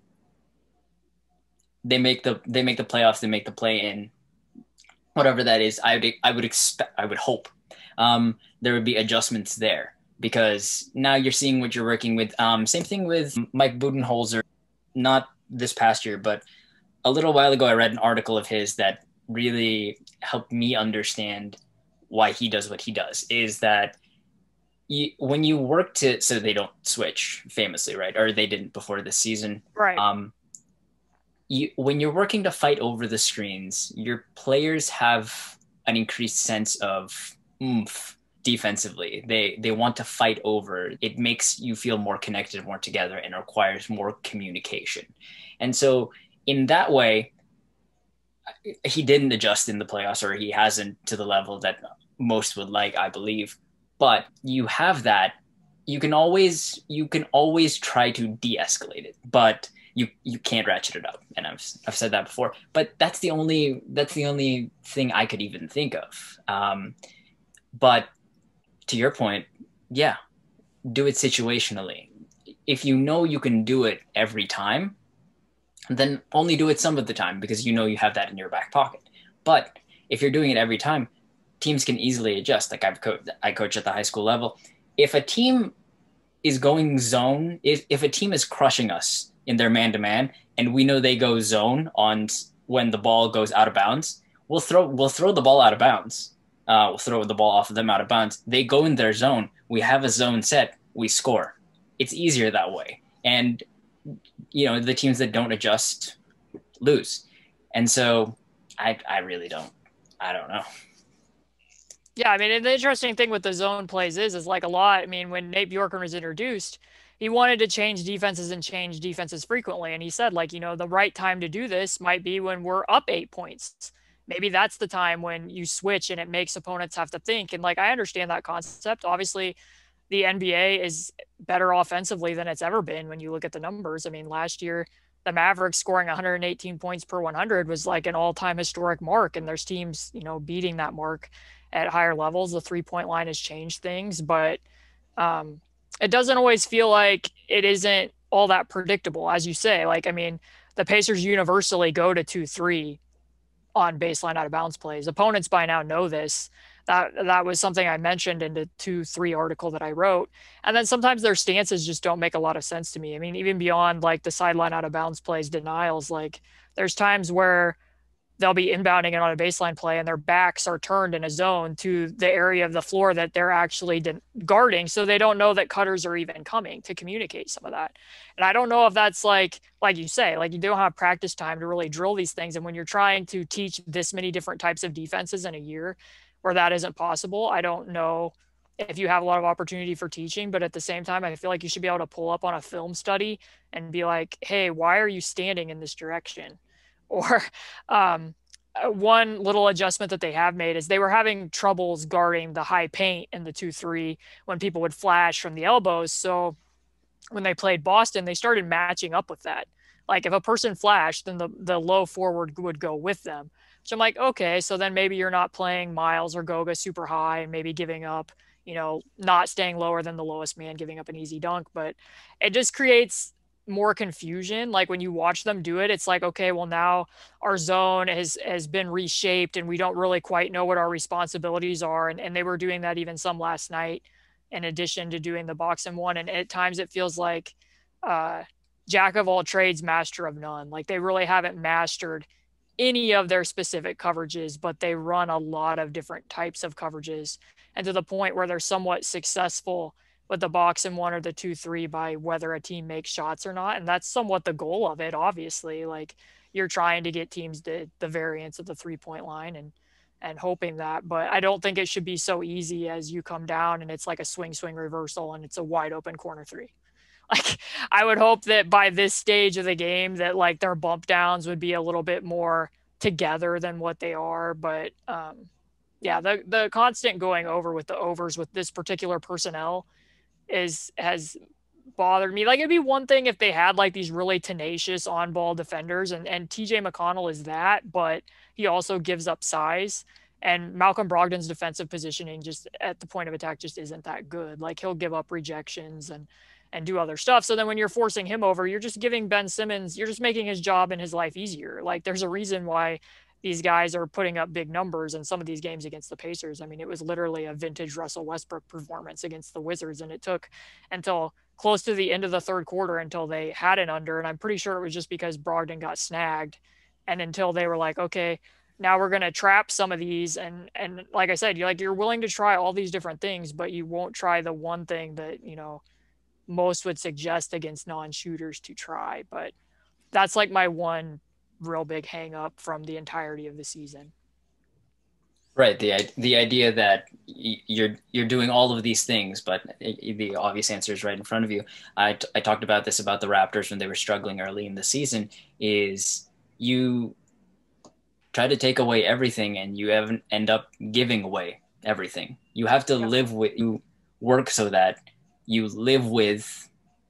they make the they make the playoffs, they make the play in, whatever that is. I would I would expect I would hope um, there would be adjustments there, because now you're seeing what you're working with. Um, same thing with Mike Budenholzer, not this past year, but a little while ago, I read an article of his that really helped me understand why he does what he does, is that you, when you work to, so they don't switch famously, right? Or they didn't before this season. Right. Um, you, when you're working to fight over the screens, your players have an increased sense of oomph defensively. They they want to fight over. It makes you feel more connected, more together, and requires more communication. And so in that way, he didn't adjust in the playoffs, or he hasn't to the level that most would like, I believe. But you have that. You can always you can always try to de-escalate it, but you you can't ratchet it up. And I've I've said that before. But that's the only that's the only thing I could even think of. Um, but to your point, yeah, do it situationally. If you know you can do it every time, then only do it some of the time, because you know you have that in your back pocket. But if you're doing it every time, teams can easily adjust. Like I've co- I coach at the high school level. If a team is going zone, if, if a team is crushing us in their man-to-man, and we know they go zone on when the ball goes out of bounds, we'll throw we'll throw the ball out of bounds. Uh, we'll throw the ball off of them out of bounds. They go in their zone. We have a zone set. We score. It's easier that way. And, you know, the teams that don't adjust lose. And so I I really don't. I don't know. Yeah, I mean, and the interesting thing with the zone plays is, is like a lot. I mean, when Nate Bjorkgren was introduced, he wanted to change defenses and change defenses frequently. And he said, like, you know, the right time to do this might be when we're up eight points. Maybe that's the time when you switch and it makes opponents have to think. And like, I understand that concept. Obviously, the N B A is better offensively than it's ever been when you look at the numbers. I mean, last year, the Mavericks scoring one hundred eighteen points per one hundred was like an all-time historic mark, and there's teams, you know, beating that mark at higher levels. The three-point line has changed things, but um, it doesn't always feel like it isn't all that predictable, as you say. Like, I mean, the Pacers universally go to two three on baseline out of bounds plays. Opponents by now know this. That that was something I mentioned in the two three article that I wrote. And then sometimes their stances just don't make a lot of sense to me. I mean, even beyond like the sideline out of bounds plays, denials, like there's times where they'll be inbounding and on a baseline play and their backs are turned in a zone to the area of the floor that they're actually guarding. So they don't know that cutters are even coming to communicate some of that. And I don't know if that's like, like you say, like you don't have practice time to really drill these things. And when you're trying to teach this many different types of defenses in a year where that isn't possible, I don't know if you have a lot of opportunity for teaching, but at the same time, I feel like you should be able to pull up on a film study and be like, hey, why are you standing in this direction? Or um, one little adjustment that they have made is they were having troubles guarding the high paint in the two three when people would flash from the elbows. So when they played Boston, they started matching up with that. Like if a person flashed, then the, the low forward would go with them. So I'm like, okay, so then maybe you're not playing Myles or Goga super high and maybe giving up, you know, not staying lower than the lowest man, giving up an easy dunk. But it just creates more confusion. Like when you watch them do it, it's like, okay, well now our zone has has been reshaped and we don't really quite know what our responsibilities are. And, and they were doing that even some last night in addition to doing the box and one. And at times it feels like uh, jack of all trades, master of none. Like they really haven't mastered any of their specific coverages, but they run a lot of different types of coverages, and to the point where they're somewhat successful with the box and one or the two three by whether a team makes shots or not. And that's somewhat the goal of it, obviously. Like you're trying to get teams to the variance of the three point line and and hoping that, but I don't think it should be so easy as you come down and it's like a swing swing reversal and it's a wide open corner three. Like I would hope that by this stage of the game that like their bump downs would be a little bit more together than what they are. But um, yeah, the, the constant going over with the overs with this particular personnel is, has bothered me. Like it'd be one thing if they had like these really tenacious on ball defenders, and, and T J McConnell is that, but he also gives up size. And Malcolm Brogdon's defensive positioning just at the point of attack just isn't that good. Like he'll give up rejections and, and do other stuff. So then when you're forcing him over, you're just giving Ben Simmons, you're just making his job and his life easier. Like there's a reason why these guys are putting up big numbers in some of these games against the Pacers. I mean, it was literally a vintage Russell Westbrook performance against the Wizards. And it took until close to the end of the third quarter until they had an under. And I'm pretty sure it was just because Brogdon got snagged. And until they were like, okay, now we're going to trap some of these. And, and like I said, you're like, you're willing to try all these different things, but you won't try the one thing that, you know, most would suggest against non-shooters to try. But that's like my one real big hang up from the entirety of the season. Right. The, the idea that you're, you're doing all of these things, but the obvious answer is right in front of you. I, I talked about this about the Raptors when they were struggling early in the season, is you try to take away everything and you haven't end up giving away everything. You have to yeah. live with, you work so that you live with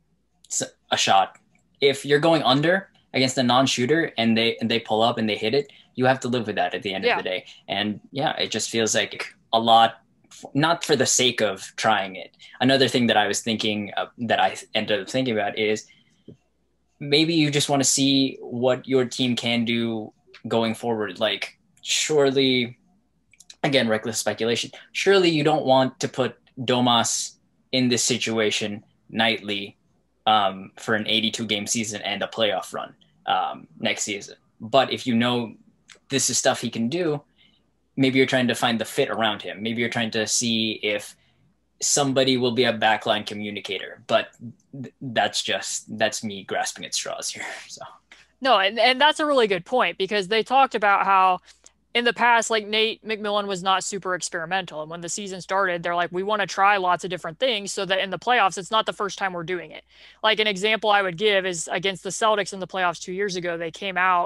a shot. If you're going under against a non-shooter and they and they pull up and they hit it, you have to live with that at the end yeah. of the day. And yeah, it just feels like a lot, not for the sake of trying it. Another thing that I was thinking uh, that I ended up thinking about is maybe you just want to see what your team can do going forward. Like surely, again, reckless speculation, surely you don't want to put Domas in this situation nightly um, for an eighty-two game season and a playoff run um, next season. But if you know this is stuff he can do, maybe you're trying to find the fit around him. Maybe you're trying to see if somebody will be a backline communicator. But th- that's just, that's me grasping at straws here. So no, and, and that's a really good point, because they talked about how in the past, like Nate McMillan was not super experimental. And when the season started, they're like, we want to try lots of different things so that in the playoffs, it's not the first time we're doing it. Like an example I would give is against the Celtics in the playoffs two years ago, they came out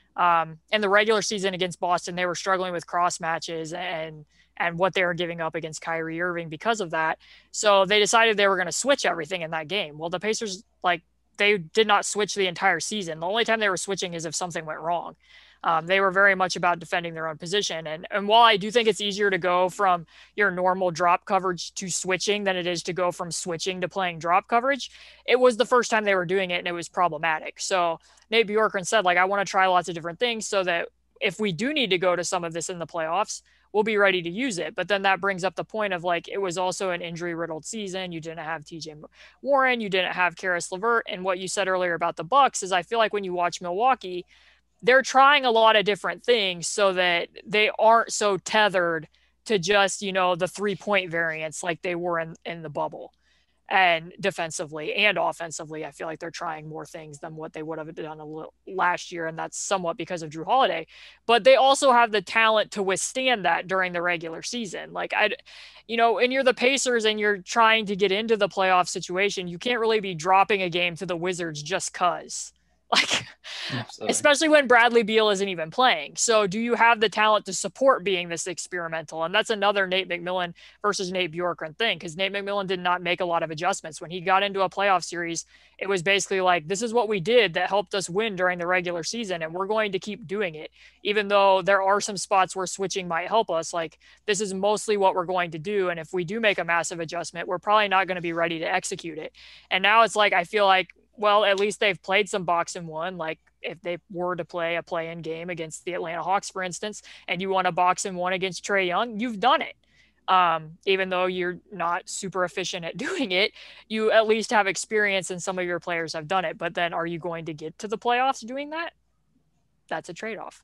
Um, in the regular season against Boston, they were struggling with cross matches and and what they were giving up against Kyrie Irving because of that. So they decided they were going to switch everything in that game. Well, the Pacers, like, they did not switch the entire season. The only time they were switching is if something went wrong. Um, they were very much about defending their own position. And, and while I do think it's easier to go from your normal drop coverage to switching than it is to go from switching to playing drop coverage, it was the first time they were doing it and it was problematic. So Nate Bjorkgren said, like, I want to try lots of different things so that if we do need to go to some of this in the playoffs, we'll be ready to use it. But then that brings up the point of, like, it was also an injury riddled season. You didn't have T J Warren, you didn't have Caris LeVert. And what you said earlier about the Bucks is I feel like when you watch Milwaukee, they're trying a lot of different things so that they aren't so tethered to just, you know, the three point variance like they were in, in the bubble. And defensively and offensively, I feel like they're trying more things than what they would have done a little last year. And that's somewhat because of Drew Holiday, but they also have the talent to withstand that during the regular season. Like, I, you know, and you're the Pacers and you're trying to get into the playoff situation. You can't really be dropping a game to the Wizards just cause. Like, Absolutely. Especially when Bradley Beal isn't even playing. So do you have the talent to support being this experimental? And that's another Nate McMillan versus Nate Bjorkgren thing, because Nate McMillan did not make a lot of adjustments. When he got into a playoff series, it was basically like, this is what we did that helped us win during the regular season, and we're going to keep doing it. Even though there are some spots where switching might help us, like, this is mostly what we're going to do. And if we do make a massive adjustment, we're probably not going to be ready to execute it. And now it's like, I feel like, well, at least they've played some box and one. Like, if they were to play a play-in game against the Atlanta Hawks, for instance, and you want a box and one against Trae Young, you've done it. Um, even though you're not super efficient at doing it, you at least have experience and some of your players have done it. But then are you going to get to the playoffs doing that? That's a trade-off.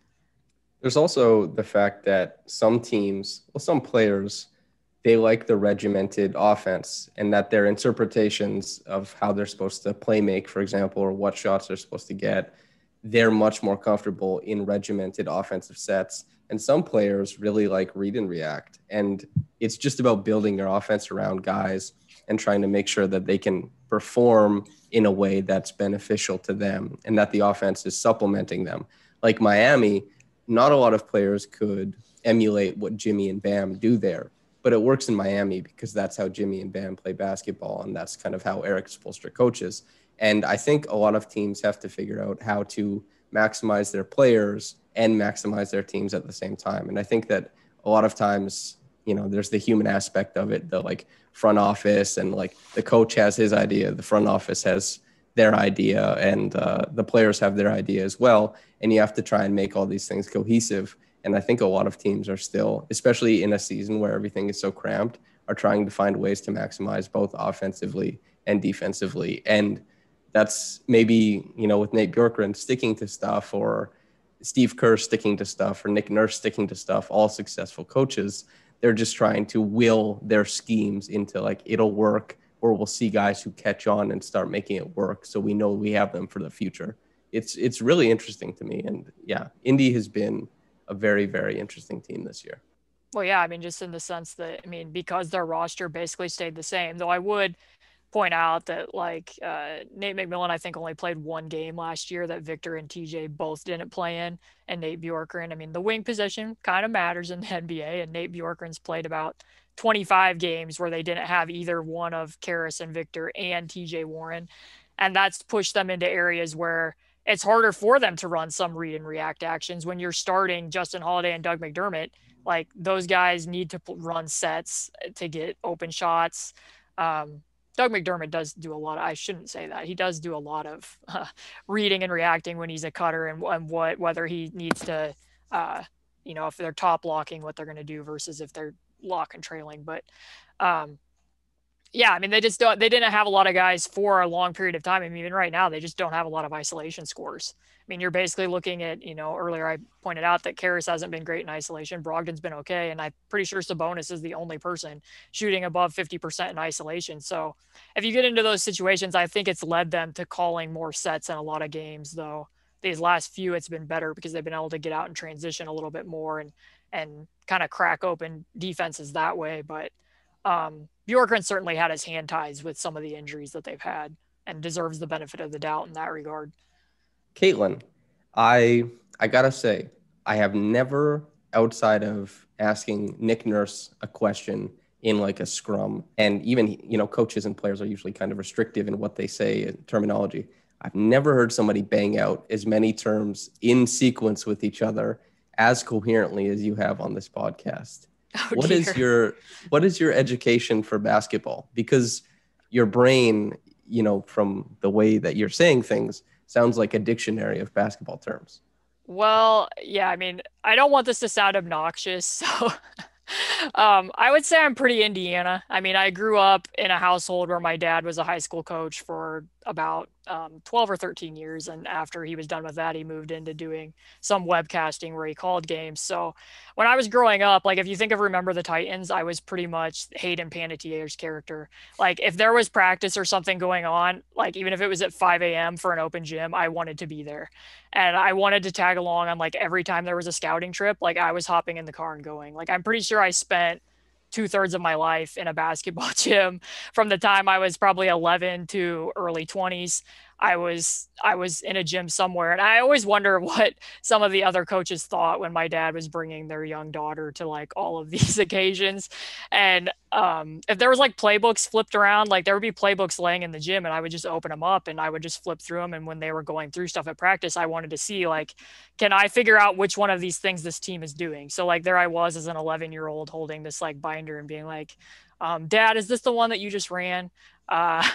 There's also the fact that some teams, well, some players, they like the regimented offense, and that their interpretations of how they're supposed to play make, for example, or what shots they're supposed to get, they're much more comfortable in regimented offensive sets. And some players really like read and react. And it's just about building your offense around guys and trying to make sure that they can perform in a way that's beneficial to them and that the offense is supplementing them. Like Miami, not a lot of players could emulate what Jimmy and Bam do there. But it works in Miami because that's how Jimmy and Bam play basketball, and that's kind of how Eric Spoelstra coaches. And I think a lot of teams have to figure out how to maximize their players and maximize their teams at the same time. And I think that a lot of times, you know, there's the human aspect of it, the like front office, and like the coach has his idea, the front office has their idea, and uh, the players have their idea as well. And you have to try and make all these things cohesive. And I think a lot of teams are still, especially in a season where everything is so cramped, are trying to find ways to maximize both offensively and defensively. And that's maybe, you know, with Nate Bjorkgren sticking to stuff, or Steve Kerr sticking to stuff, or Nick Nurse sticking to stuff, all successful coaches, they're just trying to will their schemes into like, it'll work, or we'll see guys who catch on and start making it work. So we know we have them for the future. It's, it's really interesting to me. And yeah, Indy has been a very, very interesting team this year. Well, yeah, I mean, just in the sense that, I mean, because their roster basically stayed the same, though I would point out that, like, uh, Nate McMillan, I think, only played one game last year that Victor and T J both didn't play in, and Nate Bjorkgren, I mean, the wing position kind of matters in the N B A, and Nate Bjorkgren's played about twenty-five games where they didn't have either one of Caris and Victor and T J Warren, and that's pushed them into areas where it's harder for them to run some read and react actions when you're starting Justin Holiday and Doug McDermott. Like, those guys need to run sets to get open shots. Um, Doug McDermott does do a lot of, I shouldn't say that. He does do a lot of uh, reading and reacting when he's a cutter, and, and what, whether he needs to, uh, you know, if they're top blocking, what they're going to do versus if they're lock and trailing. But, um, yeah, I mean, they just don't, they didn't have a lot of guys for a long period of time. I mean, even right now, they just don't have a lot of isolation scores. I mean, you're basically looking at, you know, earlier I pointed out that Caris hasn't been great in isolation. Brogdon's been okay. And I'm pretty sure Sabonis is the only person shooting above fifty percent in isolation. So if you get into those situations, I think it's led them to calling more sets in a lot of games, though. These last few, it's been better because they've been able to get out and transition a little bit more and, and kind of crack open defenses that way. But, um, Bjorkgren certainly had his hand ties with some of the injuries that they've had and deserves the benefit of the doubt in that regard. Caitlin, I I gotta say, I have never, outside of asking Nick Nurse a question in like a scrum, and even, you know, coaches and players are usually kind of restrictive in what they say in terminology. I've never heard somebody bang out as many terms in sequence with each other as coherently as you have on this podcast. Oh, What dear. is your what is your education for basketball? Because your brain, you know, from the way that you're saying things, sounds like a dictionary of basketball terms. Well, yeah, I mean, I don't want this to sound obnoxious, so um, I would say I'm pretty Indiana. I mean, I grew up in a household where my dad was a high school coach for about um, twelve or thirteen years. And after he was done with that, he moved into doing some webcasting where he called games. So when I was growing up, like if you think of Remember the Titans, I was pretty much Hayden Panettiere's character. Like if there was practice or something going on, like even if it was at five a.m. for an open gym, I wanted to be there. And I wanted to tag along on like every time there was a scouting trip, like I was hopping in the car and going. Like I'm pretty sure I spent two thirds of my life in a basketball gym from the time I was probably eleven to early twenties. I was I was in a gym somewhere, and I always wonder what some of the other coaches thought when my dad was bringing their young daughter to like all of these occasions. And um, if there was like playbooks flipped around, like there would be playbooks laying in the gym, and I would just open them up and I would just flip through them. And when they were going through stuff at practice, I wanted to see like, can I figure out which one of these things this team is doing? So like there I was as an eleven year old holding this like binder and being like, um, Dad, is this the one that you just ran? Uh,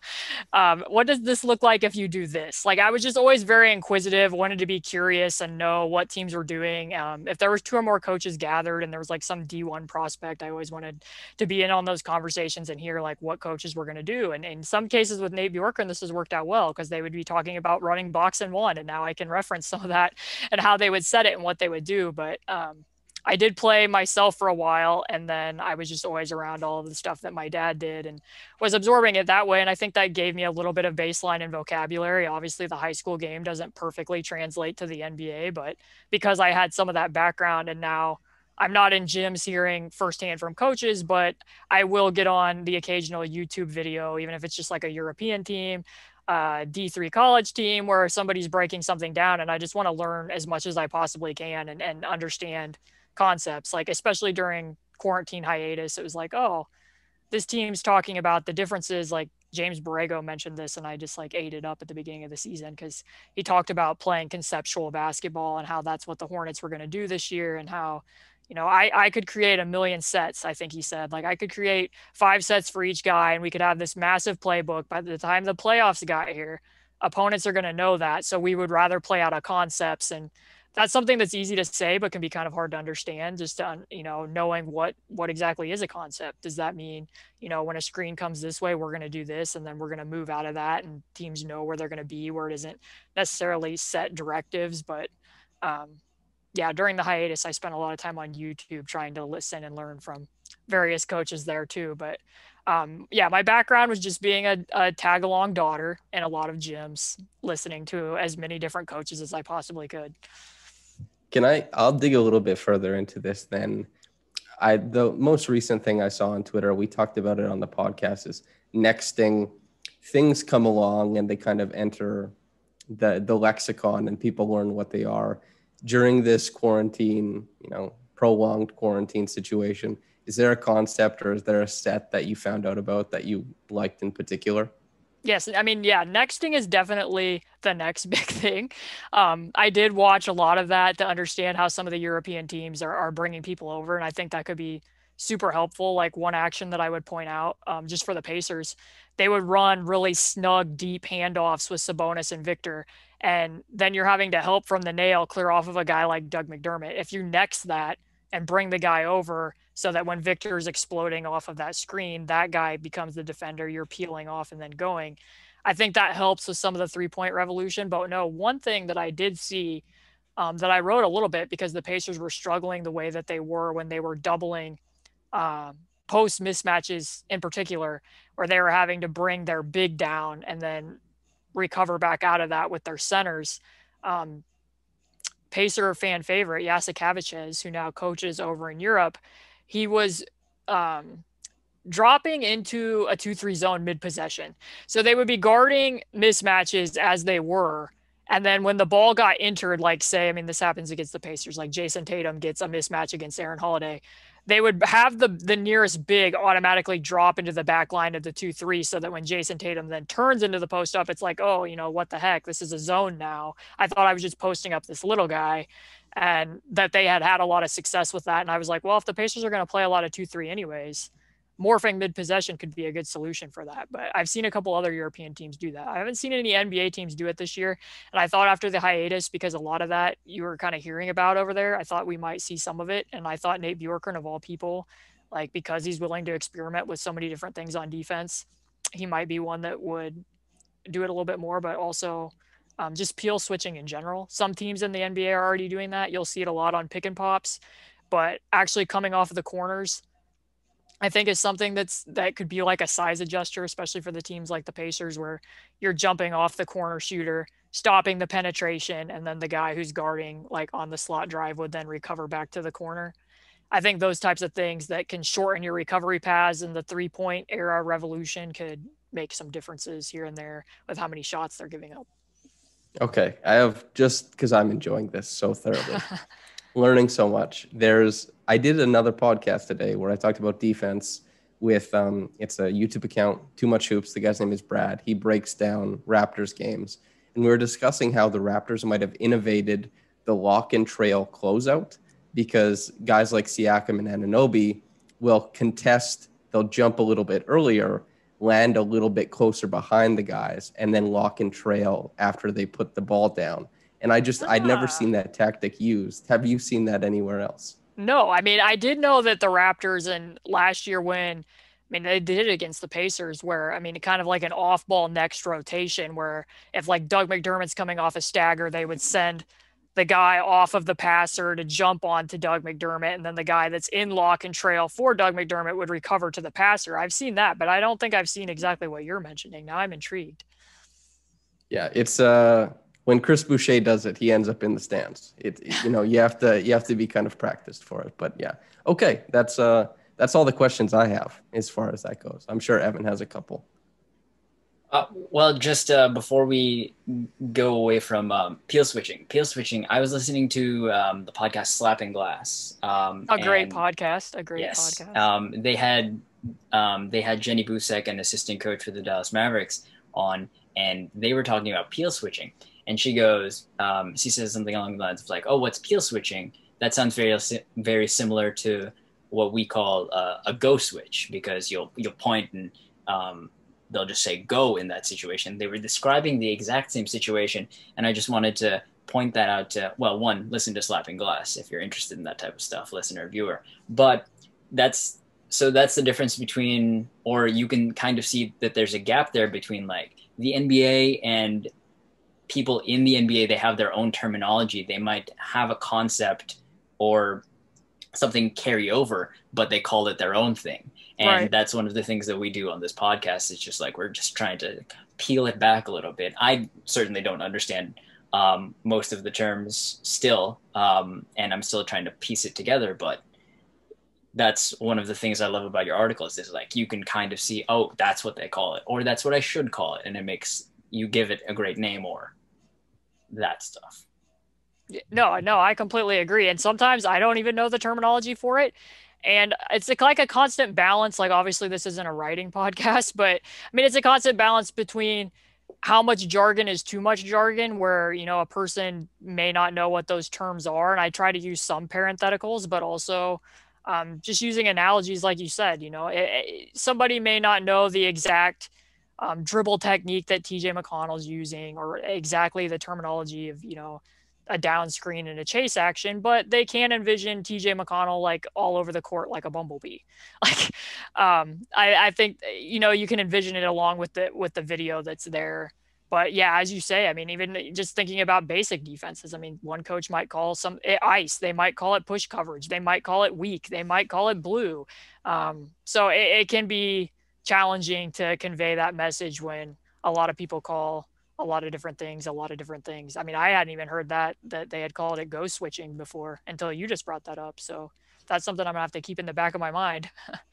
um, what does this look like if you do this? Like I was just always very inquisitive, wanted to be curious and know what teams were doing. Um, if there was two or more coaches gathered and there was like some D one prospect, I always wanted to be in on those conversations and hear like what coaches were going to do. And in some cases with Nate Bjorkgren, this has worked out well because they would be talking about running box and one. And now I can reference some of that and how they would set it and what they would do. But, um, I did play myself for a while, and then I was just always around all of the stuff that my dad did and was absorbing it that way. And I think that gave me a little bit of baseline and vocabulary. Obviously, the high school game doesn't perfectly translate to the N B A, but because I had some of that background and now I'm not in gyms hearing firsthand from coaches, but I will get on the occasional YouTube video, even if it's just like a European team, uh, D three college team where somebody's breaking something down. And I just want to learn as much as I possibly can and, and understand concepts, like especially during quarantine hiatus. It was like, oh, this team's talking about the differences. Like James Borrego mentioned this, and I just like ate it up at the beginning of the season because he talked about playing conceptual basketball and how that's what the Hornets were going to do this year, and how, you know, I, I could create a million sets. I think he said, like I could create five sets for each guy and we could have this massive playbook. By the time the playoffs got here, opponents are going to know that. So we would rather play out of concepts. And that's something that's easy to say, but can be kind of hard to understand, just to, you know, knowing what, what exactly is a concept. Does that mean, you know, when a screen comes this way, we're going to do this, and then we're going to move out of that, and teams know where they're going to be, where it isn't necessarily set directives. But um, yeah, during the hiatus, I spent a lot of time on YouTube trying to listen and learn from various coaches there too. But um, yeah, my background was just being a, a tag along daughter in a lot of gyms, listening to as many different coaches as I possibly could. Can I, I'll dig a little bit further into this then. I, the most recent thing I saw on Twitter, we talked about it on the podcast, is nexting. Things come along and they kind of enter the, the lexicon and people learn what they are. During this quarantine, you know, prolonged quarantine situation, is there a concept or is there a set that you found out about that you liked in particular? Yes. I mean, yeah, nexting is definitely the next big thing. Um, I did watch a lot of that to understand how some of the European teams are, are bringing people over. And I think that could be super helpful. Like one action that I would point out, um, just for the Pacers, they would run really snug, deep handoffs with Sabonis and Victor. And then you're having to help from the nail clear off of a guy like Doug McDermott. If you next that and bring the guy over so that when Victor is exploding off of that screen, that guy becomes the defender, you're peeling off and then going. I think that helps with some of the three-point revolution. But no, one thing that I did see um, that I wrote a little bit, because the Pacers were struggling the way that they were when they were doubling um, post mismatches in particular, where they were having to bring their big down and then recover back out of that with their centers. Um, Pacer fan favorite, Jasikevičius, who now coaches over in Europe, he was um, dropping into a two three zone mid-possession. So they would be guarding mismatches as they were, And then when the ball got entered, like say, I mean, this happens against the Pacers, like Jason Tatum gets a mismatch against Aaron Holiday. They would have the the nearest big automatically drop into the back line of the two three so that when Jason Tatum then turns into the post up, it's like, oh, you know, what the heck? This is a zone now. I thought I was just posting up this little guy, and that they had had a lot of success with that. And I was like, well, if the Pacers are going to play a lot of two three anyways, morphing mid-possession could be a good solution for that. But I've seen a couple other European teams do that. I haven't seen any N B A teams do it this year. And I thought after the hiatus, because a lot of that you were kind of hearing about over there, I thought we might see some of it. And I thought Nate Bjorkgren, of all people, like because he's willing to experiment with so many different things on defense, he might be one that would do it a little bit more, but also um, just peel switching in general. Some teams in the N B A are already doing that. You'll see it a lot on pick and pops, but actually coming off of the corners, I think is something that's that could be like a size adjuster, especially for the teams like the Pacers, where you're jumping off the corner shooter, stopping the penetration, and then the guy who's guarding like on the slot drive would then recover back to the corner. I think those types of things that can shorten your recovery paths in the three-point era revolution could make some differences here and there with how many shots they're giving up. Okay, I have, just because I'm enjoying this so thoroughly, learning so much. There's, I did another podcast today where I talked about defense with, um, it's a YouTube account, Too Much Hoops. The guy's name is Brad. He breaks down Raptors games. And we were discussing how the Raptors might have innovated the lock and trail closeout because guys like Siakam and Anunoby will contest, they'll jump a little bit earlier, land a little bit closer behind the guys, and then lock and trail after they put the ball down. And I just, ah. I'd never seen that tactic used. Have you seen that anywhere else? No, I mean, I did know that the Raptors and last year when, I mean, they did it against the Pacers where, I mean, kind of like an off-ball next rotation where if like Doug McDermott's coming off a stagger, they would send the guy off of the passer to jump onto Doug McDermott, and then the guy that's in lock and trail for Doug McDermott would recover to the passer. I've seen that, but I don't think I've seen exactly what you're mentioning. Now I'm intrigued. Yeah, it's uh when Chris Boucher does it, he ends up in the stands. It, it you know, you have to you have to be kind of practiced for it. But yeah. Okay, that's uh that's all the questions I have as far as that goes. I'm sure Evan has a couple. Uh, well, just uh, before we go away from um, peel switching, peel switching, I was listening to um, the podcast Slapping Glass. Um, a great podcast, a great yes, podcast. Um, they had um, they had Jenny Busek, an assistant coach for the Dallas Mavericks, on, and they were talking about peel switching. And she goes, um, she says something along the lines of like, "Oh, what's peel switching? That sounds very very similar to what we call uh, a go switch, because you'll you'll point and um, they'll just say go in that situation." They were describing the exact same situation. And I just wanted to point that out to, well, one, listen to Slapping Glass if you're interested in that type of stuff, listener, viewer. But that's, so that's the difference between, or you can kind of see that there's a gap there between like the N B A and people in the N B A. They have their own terminology. They might have a concept or something carry over, but they call it their own thing. And right. That's one of the things that we do on this podcast. It's just like, we're just trying to peel it back a little bit. I certainly don't understand um, most of the terms still. Um, and I'm still trying to piece it together, but that's one of the things I love about your articles is like, you can kind of see, oh, that's what they call it, or that's what I should call it. And it makes you give it a great name or that stuff. No, no, I completely agree. And sometimes I don't even know the terminology for it. And it's like a constant balance. Like, obviously this isn't a writing podcast, but I mean, it's a constant balance between how much jargon is too much jargon, where, you know, a person may not know what those terms are. And I try to use some parentheticals, but also um, just using analogies, like you said, you know, it, it, somebody may not know the exact um, dribble technique that T J McConnell's using, or exactly the terminology of, you know, a down screen and a chase action, but they can envision T J McConnell like all over the court like a bumblebee. Like, um, I, I think, you know, you can envision it along with the with the video that's there. But yeah, as you say, I mean, even just thinking about basic defenses, I mean, one coach might call some ice, they might call it push coverage, they might call it weak, they might call it blue. Um, so it, it can be challenging to convey that message when a lot of people call a lot of different things, a lot of different things. I mean, I hadn't even heard that, that they had called it go switching before until you just brought that up. So that's something I'm gonna have to keep in the back of my mind.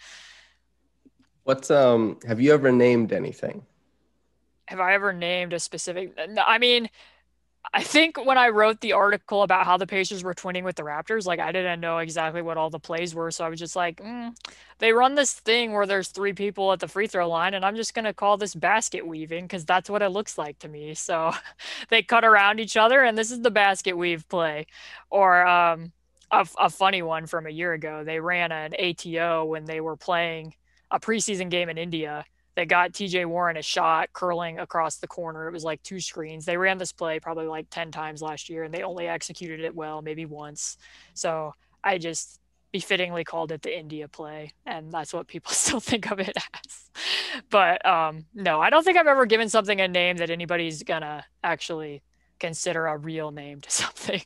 What's, um, have you ever named anything? Have I ever named a specific, I mean, I think when I wrote the article about how the Pacers were twinning with the Raptors, like I didn't know exactly what all the plays were. So I was just like, mm, they run this thing where there's three people at the free throw line, and I'm just going to call this basket weaving because that's what it looks like to me. So they cut around each other, and this is the basket weave play. Or um, a, a funny one from a year ago, they ran an A T O when they were playing a preseason game in India. They got T J Warren a shot curling across the corner. It was like two screens. They ran this play probably like ten times last year, and they only executed it well, maybe once. So I just befittingly called it the India play, and that's what people still think of it as. But um, no, I don't think I've ever given something a name that anybody's gonna actually consider a real name to something.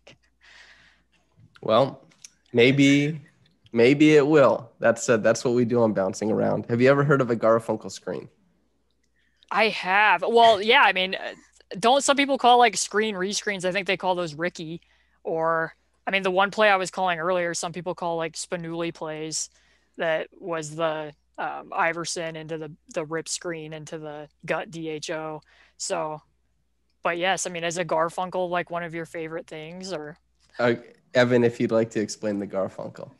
Well, maybe maybe it will. That's uh, that's what we do on Bouncing Around. Have you ever heard of a Garfunkel screen? I have. Well, yeah, I mean, don't some people call like screen rescreens? I think they call those Ricky, or I mean, the one play I was calling earlier, some people call like Spinulli plays. That was the um, Iverson into the the rip screen into the gut D H O. So, but yes, I mean, is a Garfunkel like one of your favorite things, or? Uh, Evan, if you'd like to explain the Garfunkel.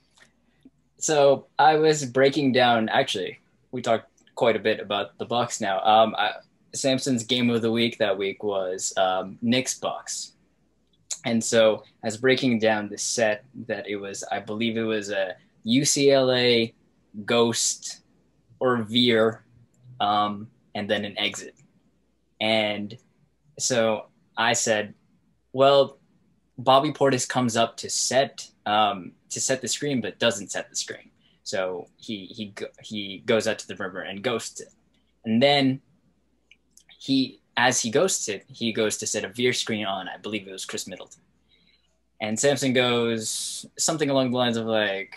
So I was breaking down, actually, we talked quite a bit about the Bucks now. Um, I, Samson's game of the week that week was um, Knicks Bucks. And so I was breaking down the set that it was, I believe it was a U C L A Ghost or Veer, um, and then an exit. And so I said, well, Bobby Portis comes up to set um, to set the screen, but doesn't set the screen. So he he he goes out to the river and ghosts it. And then he, as he ghosts it, he goes to set a veer screen on, I believe it was Chris Middleton. And Samson goes something along the lines of like,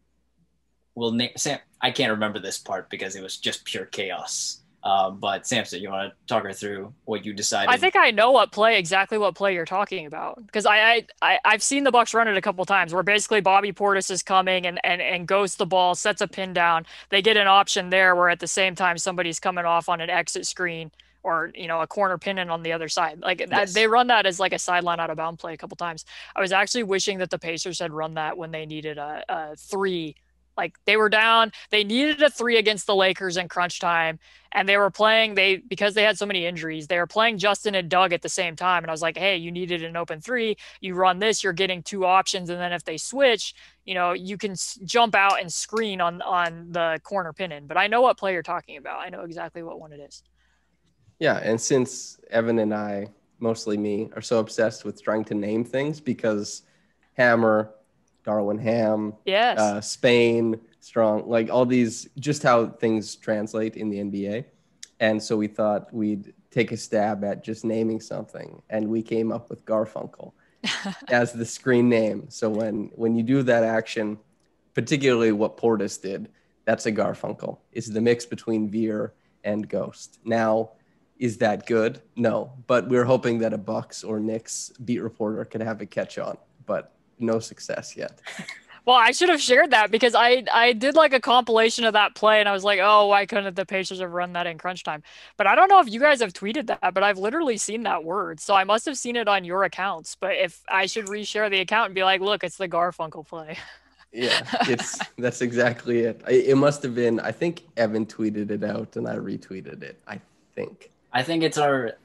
well, Sam, I can't remember this part because it was just pure chaos. Um, but Samson, you want to talk her through what you decided? I think I know what play, exactly what play you're talking about. Because I, I, I, I've seen the Bucks run it a couple times where basically Bobby Portis is coming and, and, and ghosts the ball, sets a pin down. They get an option there where at the same time somebody's coming off on an exit screen or, you know, a corner pin in on the other side. Like yes. that, they run that as like a sideline out of bound play a couple times. I was actually wishing that the Pacers had run that when they needed a, a three. Like they were down, they needed a three against the Lakers in crunch time. And they were playing, they because they had so many injuries, they were playing Justin and Doug at the same time. And I was like, hey, you needed an open three. You run this, you're getting two options. And then if they switch, you know, you can jump out and screen on, on the corner pin in. But I know what play you're talking about. I know exactly what one it is. Yeah, and since Evan and I, mostly me, are so obsessed with trying to name things because Hammer, Darwin Ham, yes. uh, Spain, Strong, like all these, just how things translate in the N B A. And so we thought we'd take a stab at just naming something. And we came up with Garfunkel as the screen name. So when, when you do that action, particularly what Portis did, that's a Garfunkel. It's the mix between Veer and Ghost. Now, is that good? No, but we're hoping that a Bucks or Knicks beat reporter could have a catch on, but no success yet. Well, I should have shared that because I, I did like a compilation of that play and I was like, oh, why couldn't the Pacers have run that in crunch time? But I don't know if you guys have tweeted that, but I've literally seen that word. So I must have seen it on your accounts. But if I should reshare the account and be like, look, it's the Garfunkel play. Yeah, it's that's exactly it. It must have been, I think Evan tweeted it out and I retweeted it, I think. I think it's our,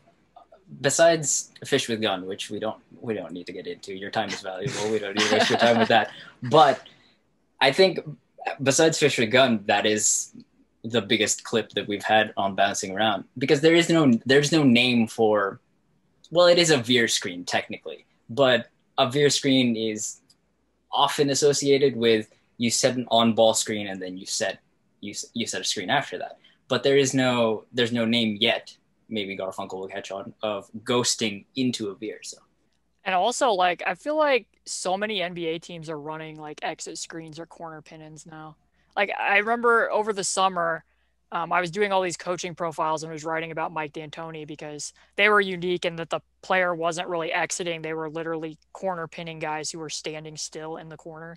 besides Fish with Gun, which we don't we don't need to get into. Your time is valuable. We don't need to waste your time with that. But I think besides Fish with Gun, that is the biggest clip that we've had on Bouncing Around because there is no there's no name for, well, it is a veer screen technically, but a veer screen is often associated with you set an on-ball screen and then you set you you set a screen after that. But there is no there's no name yet. Maybe Garfunkel will catch on of ghosting into a veer. So, and also like I feel like so many N B A teams are running like exit screens or corner pin-ins now. Like I remember over the summer, um, I was doing all these coaching profiles and was writing about Mike D'Antoni because they were unique in that the player wasn't really exiting; they were literally corner pinning guys who were standing still in the corner.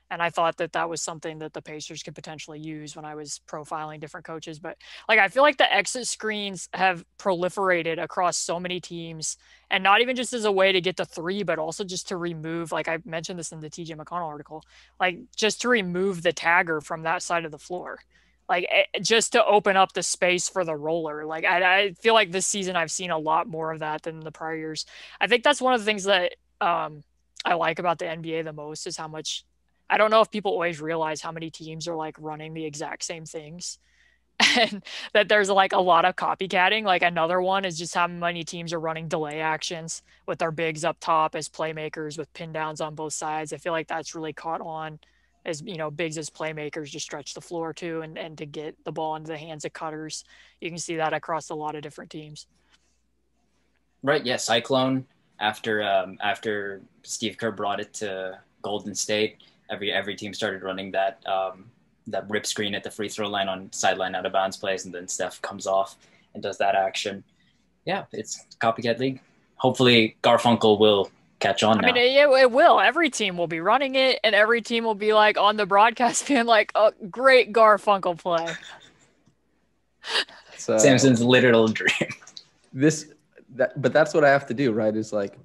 And I thought that that was something that the Pacers could potentially use when I was profiling different coaches. But like, I feel like the exit screens have proliferated across so many teams, and not even just as a way to get the three, but also just to remove, like I mentioned this in the T J McConnell article, like just to remove the tagger from that side of the floor. Like just to open up the space for the roller. Like I, I feel like this season I've seen a lot more of that than the prior years. I think that's one of the things that um, I like about the N B A the most is how much, I don't know if people always realize how many teams are like running the exact same things and that there's like a lot of copycatting. Like another one is just how many teams are running delay actions with their bigs up top as playmakers with pin downs on both sides. I feel like that's really caught on as, you know, bigs as playmakers just stretch the floor too. And, and to get the ball into the hands of cutters, you can see that across a lot of different teams. Right. Yeah. Cyclone after, um, after Steve Kerr brought it to Golden State, every every team started running that um, that rip screen at the free throw line on sideline out of bounds plays, and then Steph comes off and does that action. Yeah, it's copycat league. Hopefully Garfunkel will catch on now. I mean, it, it will. Every team will be running it, and every team will be like on the broadcast being like, "Oh, great Garfunkel play." So, Samson's literal dream. This, that, but that's what I have to do, right? Is like,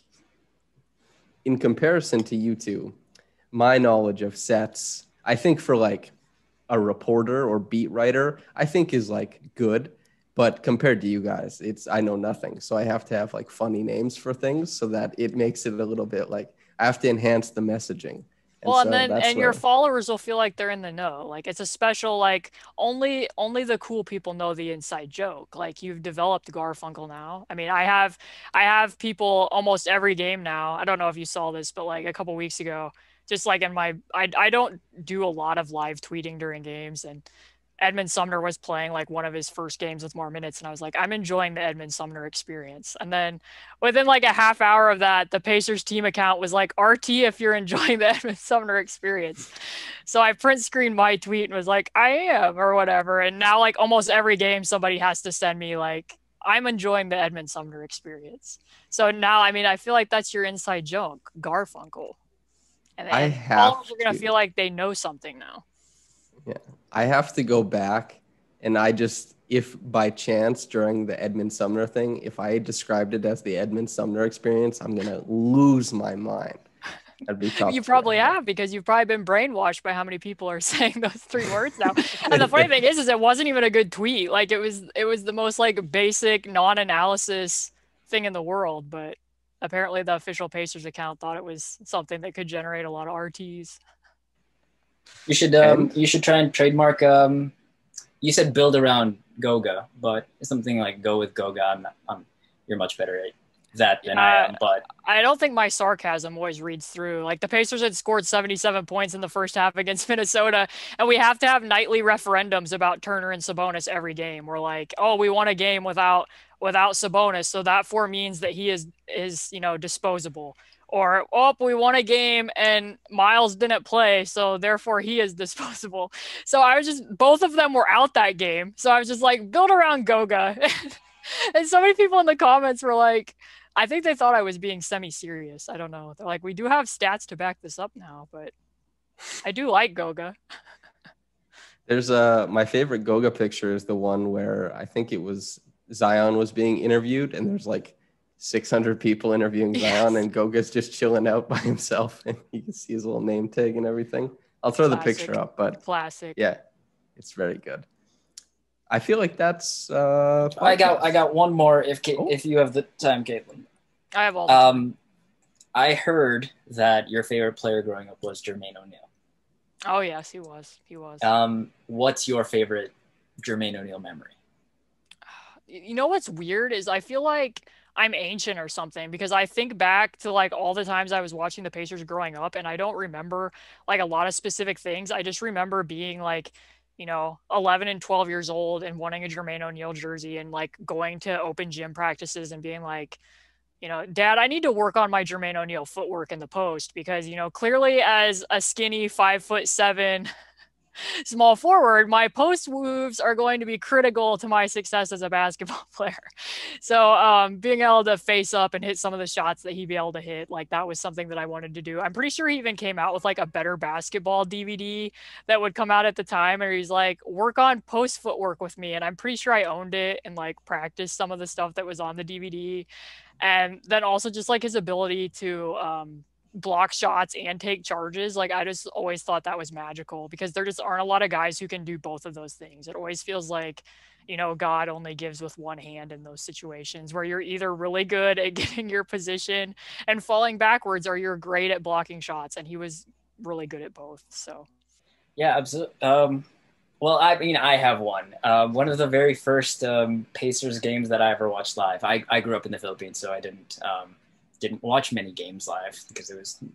in comparison to you two, my knowledge of sets, I think for like a reporter or beat writer, I think is like good, but compared to you guys, it's, I know nothing. So I have to have like funny names for things so that it makes it a little bit like, I have to enhance the messaging. And well, so and then and where, your followers will feel like they're in the know. Like it's a special, like only only the cool people know the inside joke. Like you've developed Garfunkel now. I mean, I have I have people almost every game now. I don't know if you saw this, but like a couple weeks ago, just like in my I I don't do a lot of live tweeting during games, and Edmund Sumner was playing like one of his first games with more minutes, and I was like, I'm enjoying the Edmund Sumner experience. And then within like a half hour of that, the Pacers team account was like, R T if you're enjoying the Edmund Sumner experience. So I print screened my tweet and was like, I am, or whatever. And now like almost every game somebody has to send me like, I'm enjoying the Edmund Sumner experience. So now, I mean, I feel like that's your inside joke, Garfunkel. And, I and have followers are gonna to. feel like they know something now. Yeah, I have to go back, and I just, if by chance during the Edmund Sumner thing, if I described it as the Edmund Sumner experience, I'm gonna lose my mind. That'd be tough. You probably have, because you've probably been brainwashed by how many people are saying those three words now. And the funny thing is, is it wasn't even a good tweet. Like it was, it was the most like basic non-analysis thing in the world. But apparently, the official Pacers account thought it was something that could generate a lot of R Ts. You should um, you should try and trademark. Um, you said build around Goga, but something like go with Goga. I'm, I'm, you're much better at that than uh, I am. But I don't think my sarcasm always reads through. Like the Pacers had scored seventy-seven points in the first half against Minnesota, and we have to have nightly referendums about Turner and Sabonis every game. We're like, oh, we won a game without without Sabonis, so that for means that he is is you know disposable. Or, oh, we won a game and Myles didn't play, so therefore he is disposable. So I was just, both of them were out that game. So I was just like, build around Goga. And so many people in the comments were like, I think they thought I was being semi-serious. I don't know. They're like, we do have stats to back this up now, but I do like Goga. There's a, my favorite Goga picture is the one where I think it was Zion was being interviewed, and there's like six hundred people interviewing Zion, yes. And Goga's just chilling out by himself, and you can see his little name tag and everything. I'll throw Classic. the picture up, but Classic. Yeah, it's very good. I feel like that's. Uh, I got I got one more if oh. if you have the time, Caitlin. I have all. The um, time. I heard that your favorite player growing up was Jermaine O'Neal. Oh yes, he was. He was. Um, what's your favorite Jermaine O'Neal memory? You know what's weird is I feel like I'm ancient or something, because I think back to like all the times I was watching the Pacers growing up, and I don't remember like a lot of specific things. I just remember being like, you know, eleven and twelve years old and wanting a Jermaine O'Neal jersey, and like going to open gym practices and being like, you know, Dad, I need to work on my Jermaine O'Neal footwork in the post, because, you know, clearly as a skinny five foot seven small forward, my post moves are going to be critical to my success as a basketball player. So um, being able to face up and hit some of the shots that he'd be able to hit, like that was something that I wanted to do. I'm pretty sure he even came out with like a better basketball D V D that would come out at the time, and he's like, work on post footwork with me. And I'm pretty sure I owned it and like practiced some of the stuff that was on the D V D. And then also just like his ability to um, block shots and take charges. Like I just always thought that was magical because there just aren't a lot of guys who can do both of those things. It always feels like, you know, God only gives with one hand in those situations where you're either really good at getting your position and falling backwards or you're great at blocking shots. And he was really good at both. So yeah, absolutely. Um, well, I mean, I have one. Uh, one of the very first um, Pacers games that I ever watched live. I, I grew up in the Philippines, so I didn't um, didn't watch many games live because it was,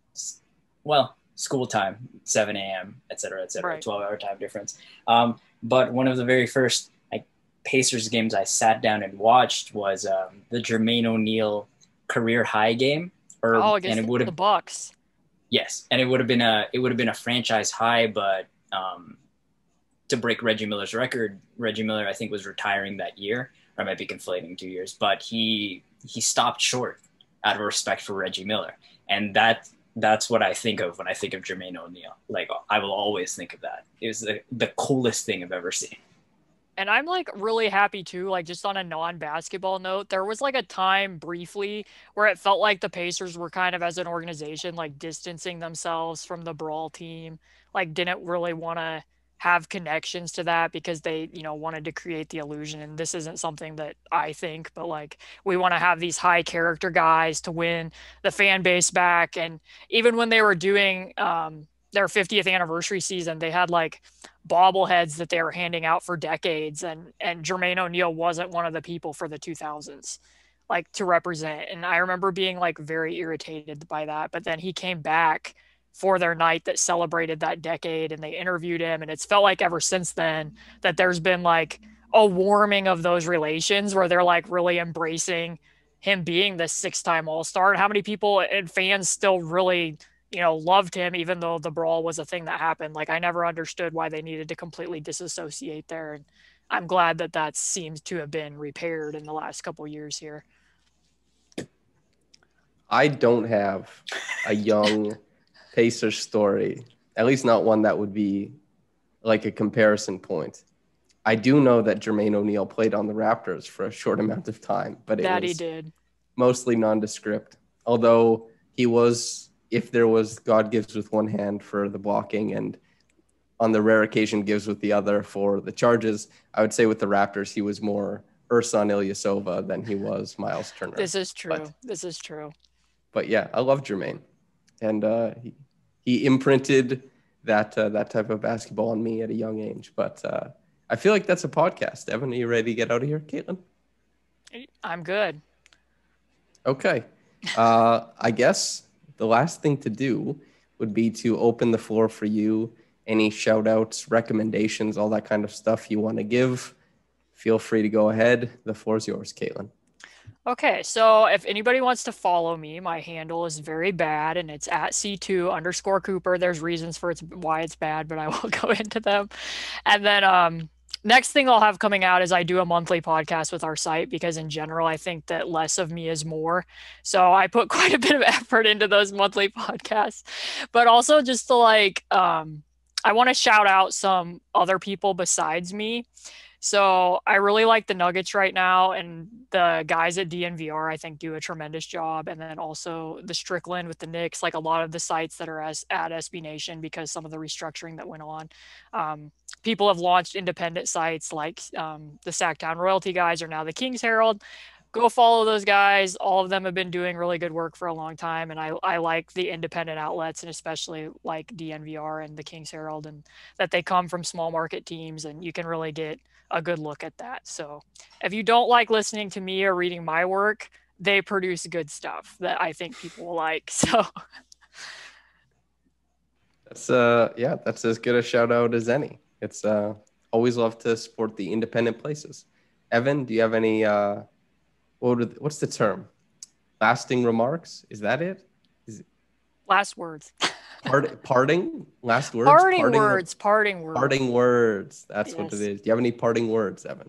well, school time, seven a.m., et cetera, et cetera, right. twelve-hour time difference. Um, but one of the very first like Pacers games I sat down and watched was um, the Jermaine O'Neal career high game. Or, oh, against and it would have the Bucks. Yes, and it would have been a it would have been a franchise high, but um, to break Reggie Miller's record, Reggie Miller I think was retiring that year, or I might be conflating two years, but he he stopped short out of respect for Reggie Miller, and that that's what I think of when I think of Jermaine O'Neal. Like I will always think of that. It was the the coolest thing I've ever seen. And I'm like really happy too, like just on a non-basketball note, there was like a time briefly where it felt like the Pacers were kind of as an organization, like distancing themselves from the Brawl team, like didn't really want to have connections to that because they, you know, wanted to create the illusion. And this isn't something that I think, but like we want to have these high character guys to win the fan base back. And even when they were doing um, their fiftieth anniversary season, they had like bobbleheads that they were handing out for decades, and and Jermaine O'Neal wasn't one of the people for the two thousands like to represent. And I remember being like very irritated by that, but then he came back for their night that celebrated that decade and they interviewed him, and it's felt like ever since then that there's been like a warming of those relations where they're like really embracing him being the six-time All-Star. And how many people and fans still really, you know, loved him, even though the brawl was a thing that happened. Like I never understood why they needed to completely disassociate there. And I'm glad that that seems to have been repaired in the last couple of years here. I don't have a young Pacers story, at least not one that would be like a comparison point. I do know that Jermaine O'Neal played on the Raptors for a short amount of time, but it that was he did. mostly nondescript, although he was, if there was God gives with one hand for the blocking and on the rare occasion gives with the other for the charges, I would say with the Raptors, he was more Ersan Ilyasova than he was Myles Turner. This is true. But, this is true. But yeah, I love Jermaine. And uh, he, he imprinted that uh, that type of basketball on me at a young age. But uh, I feel like that's a podcast. Evan, are you ready to get out of here, Caitlin? I'm good. Okay. Uh, I guess the last thing to do would be to open the floor for you. Any shout outs, recommendations, all that kind of stuff you want to give. Feel free to go ahead. The floor is yours, Caitlin. Okay, so if anybody wants to follow me, my handle is very bad, and it's at C two underscore Cooper. There's reasons for it's why it's bad, but I will go into them. And then um, next thing I'll have coming out is I do a monthly podcast with our site because in general, I think that less of me is more. So I put quite a bit of effort into those monthly podcasts, but also just to like, um, I want to shout out some other people besides me. So I really like the Nuggets right now, and the guys at D N V R, I think, do a tremendous job. And then also the Strickland with the Knicks, like a lot of the sites that are as, at S B Nation because some of the restructuring that went on. Um, people have launched independent sites like um, the Sacktown Royalty guys are now the King's Herald. Go follow those guys. All of them have been doing really good work for a long time. And I, I like the independent outlets, and especially like D N V R and the King's Herald, and that they come from small market teams and you can really get a good look at that. So if you don't like listening to me or reading my work, they produce good stuff that I think people will like. So that's uh yeah, that's as good a shout out as any. It's uh always love to support the independent places. Evan, do you have any uh what would, what's the term? Lasting remarks? Is that it? Is it... Last words. Part, parting? Last words? Parting, words. Parting words. Parting words. That's yes. what it is. Do you have any parting words, Evan?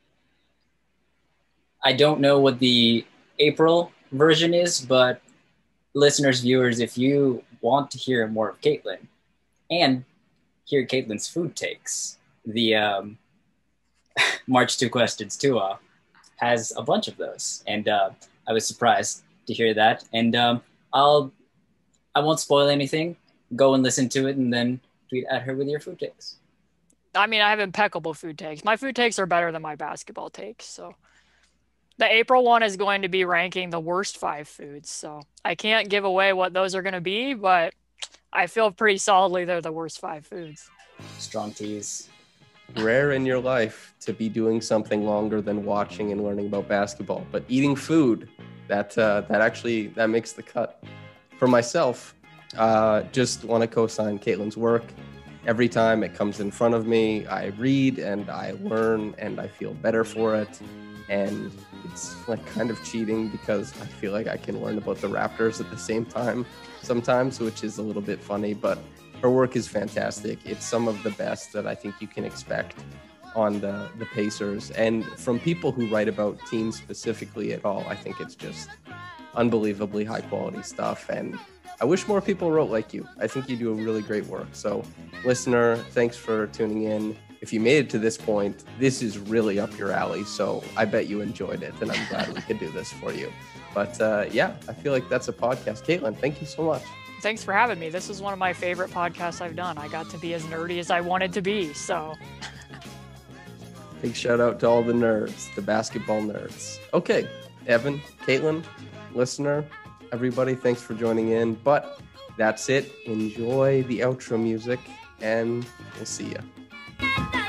I don't know what the April version is, but listeners, viewers, if you want to hear more of Caitlin and hear Caitlin's food takes, the um, March Two Questions two uh, has a bunch of those. And uh, I was surprised to hear that. And um, I'll, I won't spoil anything. Go and listen to it and then tweet at her with your food takes. I mean, I have impeccable food takes. My food takes are better than my basketball takes. So the April one is going to be ranking the worst five foods. So I can't give away what those are going to be, but I feel pretty solidly they're the worst five foods. Strong teas. Rare in your life to be doing something longer than watching and learning about basketball, but eating food, that uh, that actually, that makes the cut. For myself, uh, just want to co-sign Caitlin's work. Every time it comes in front of me, I read and I learn and I feel better for it. And it's like kind of cheating because I feel like I can learn about the Raptors at the same time sometimes, which is a little bit funny, but her work is fantastic. It's some of the best that I think you can expect on the, the Pacers. And from people who write about teams specifically at all, I think it's just unbelievably high quality stuff. And I wish more people wrote like you. I think you do a really great work. So listener, thanks for tuning in. If you made it to this point, this is really up your alley. So I bet you enjoyed it, and I'm glad we could do this for you. But uh, yeah, I feel like that's a podcast. Caitlin, thank you so much. Thanks for having me. This is one of my favorite podcasts I've done. I got to be as nerdy as I wanted to be. So big shout out to all the nerds, the basketball nerds. Okay, Evan, Caitlin, listener, everybody, thanks for joining in. But that's it. Enjoy the outro music, and we'll see ya.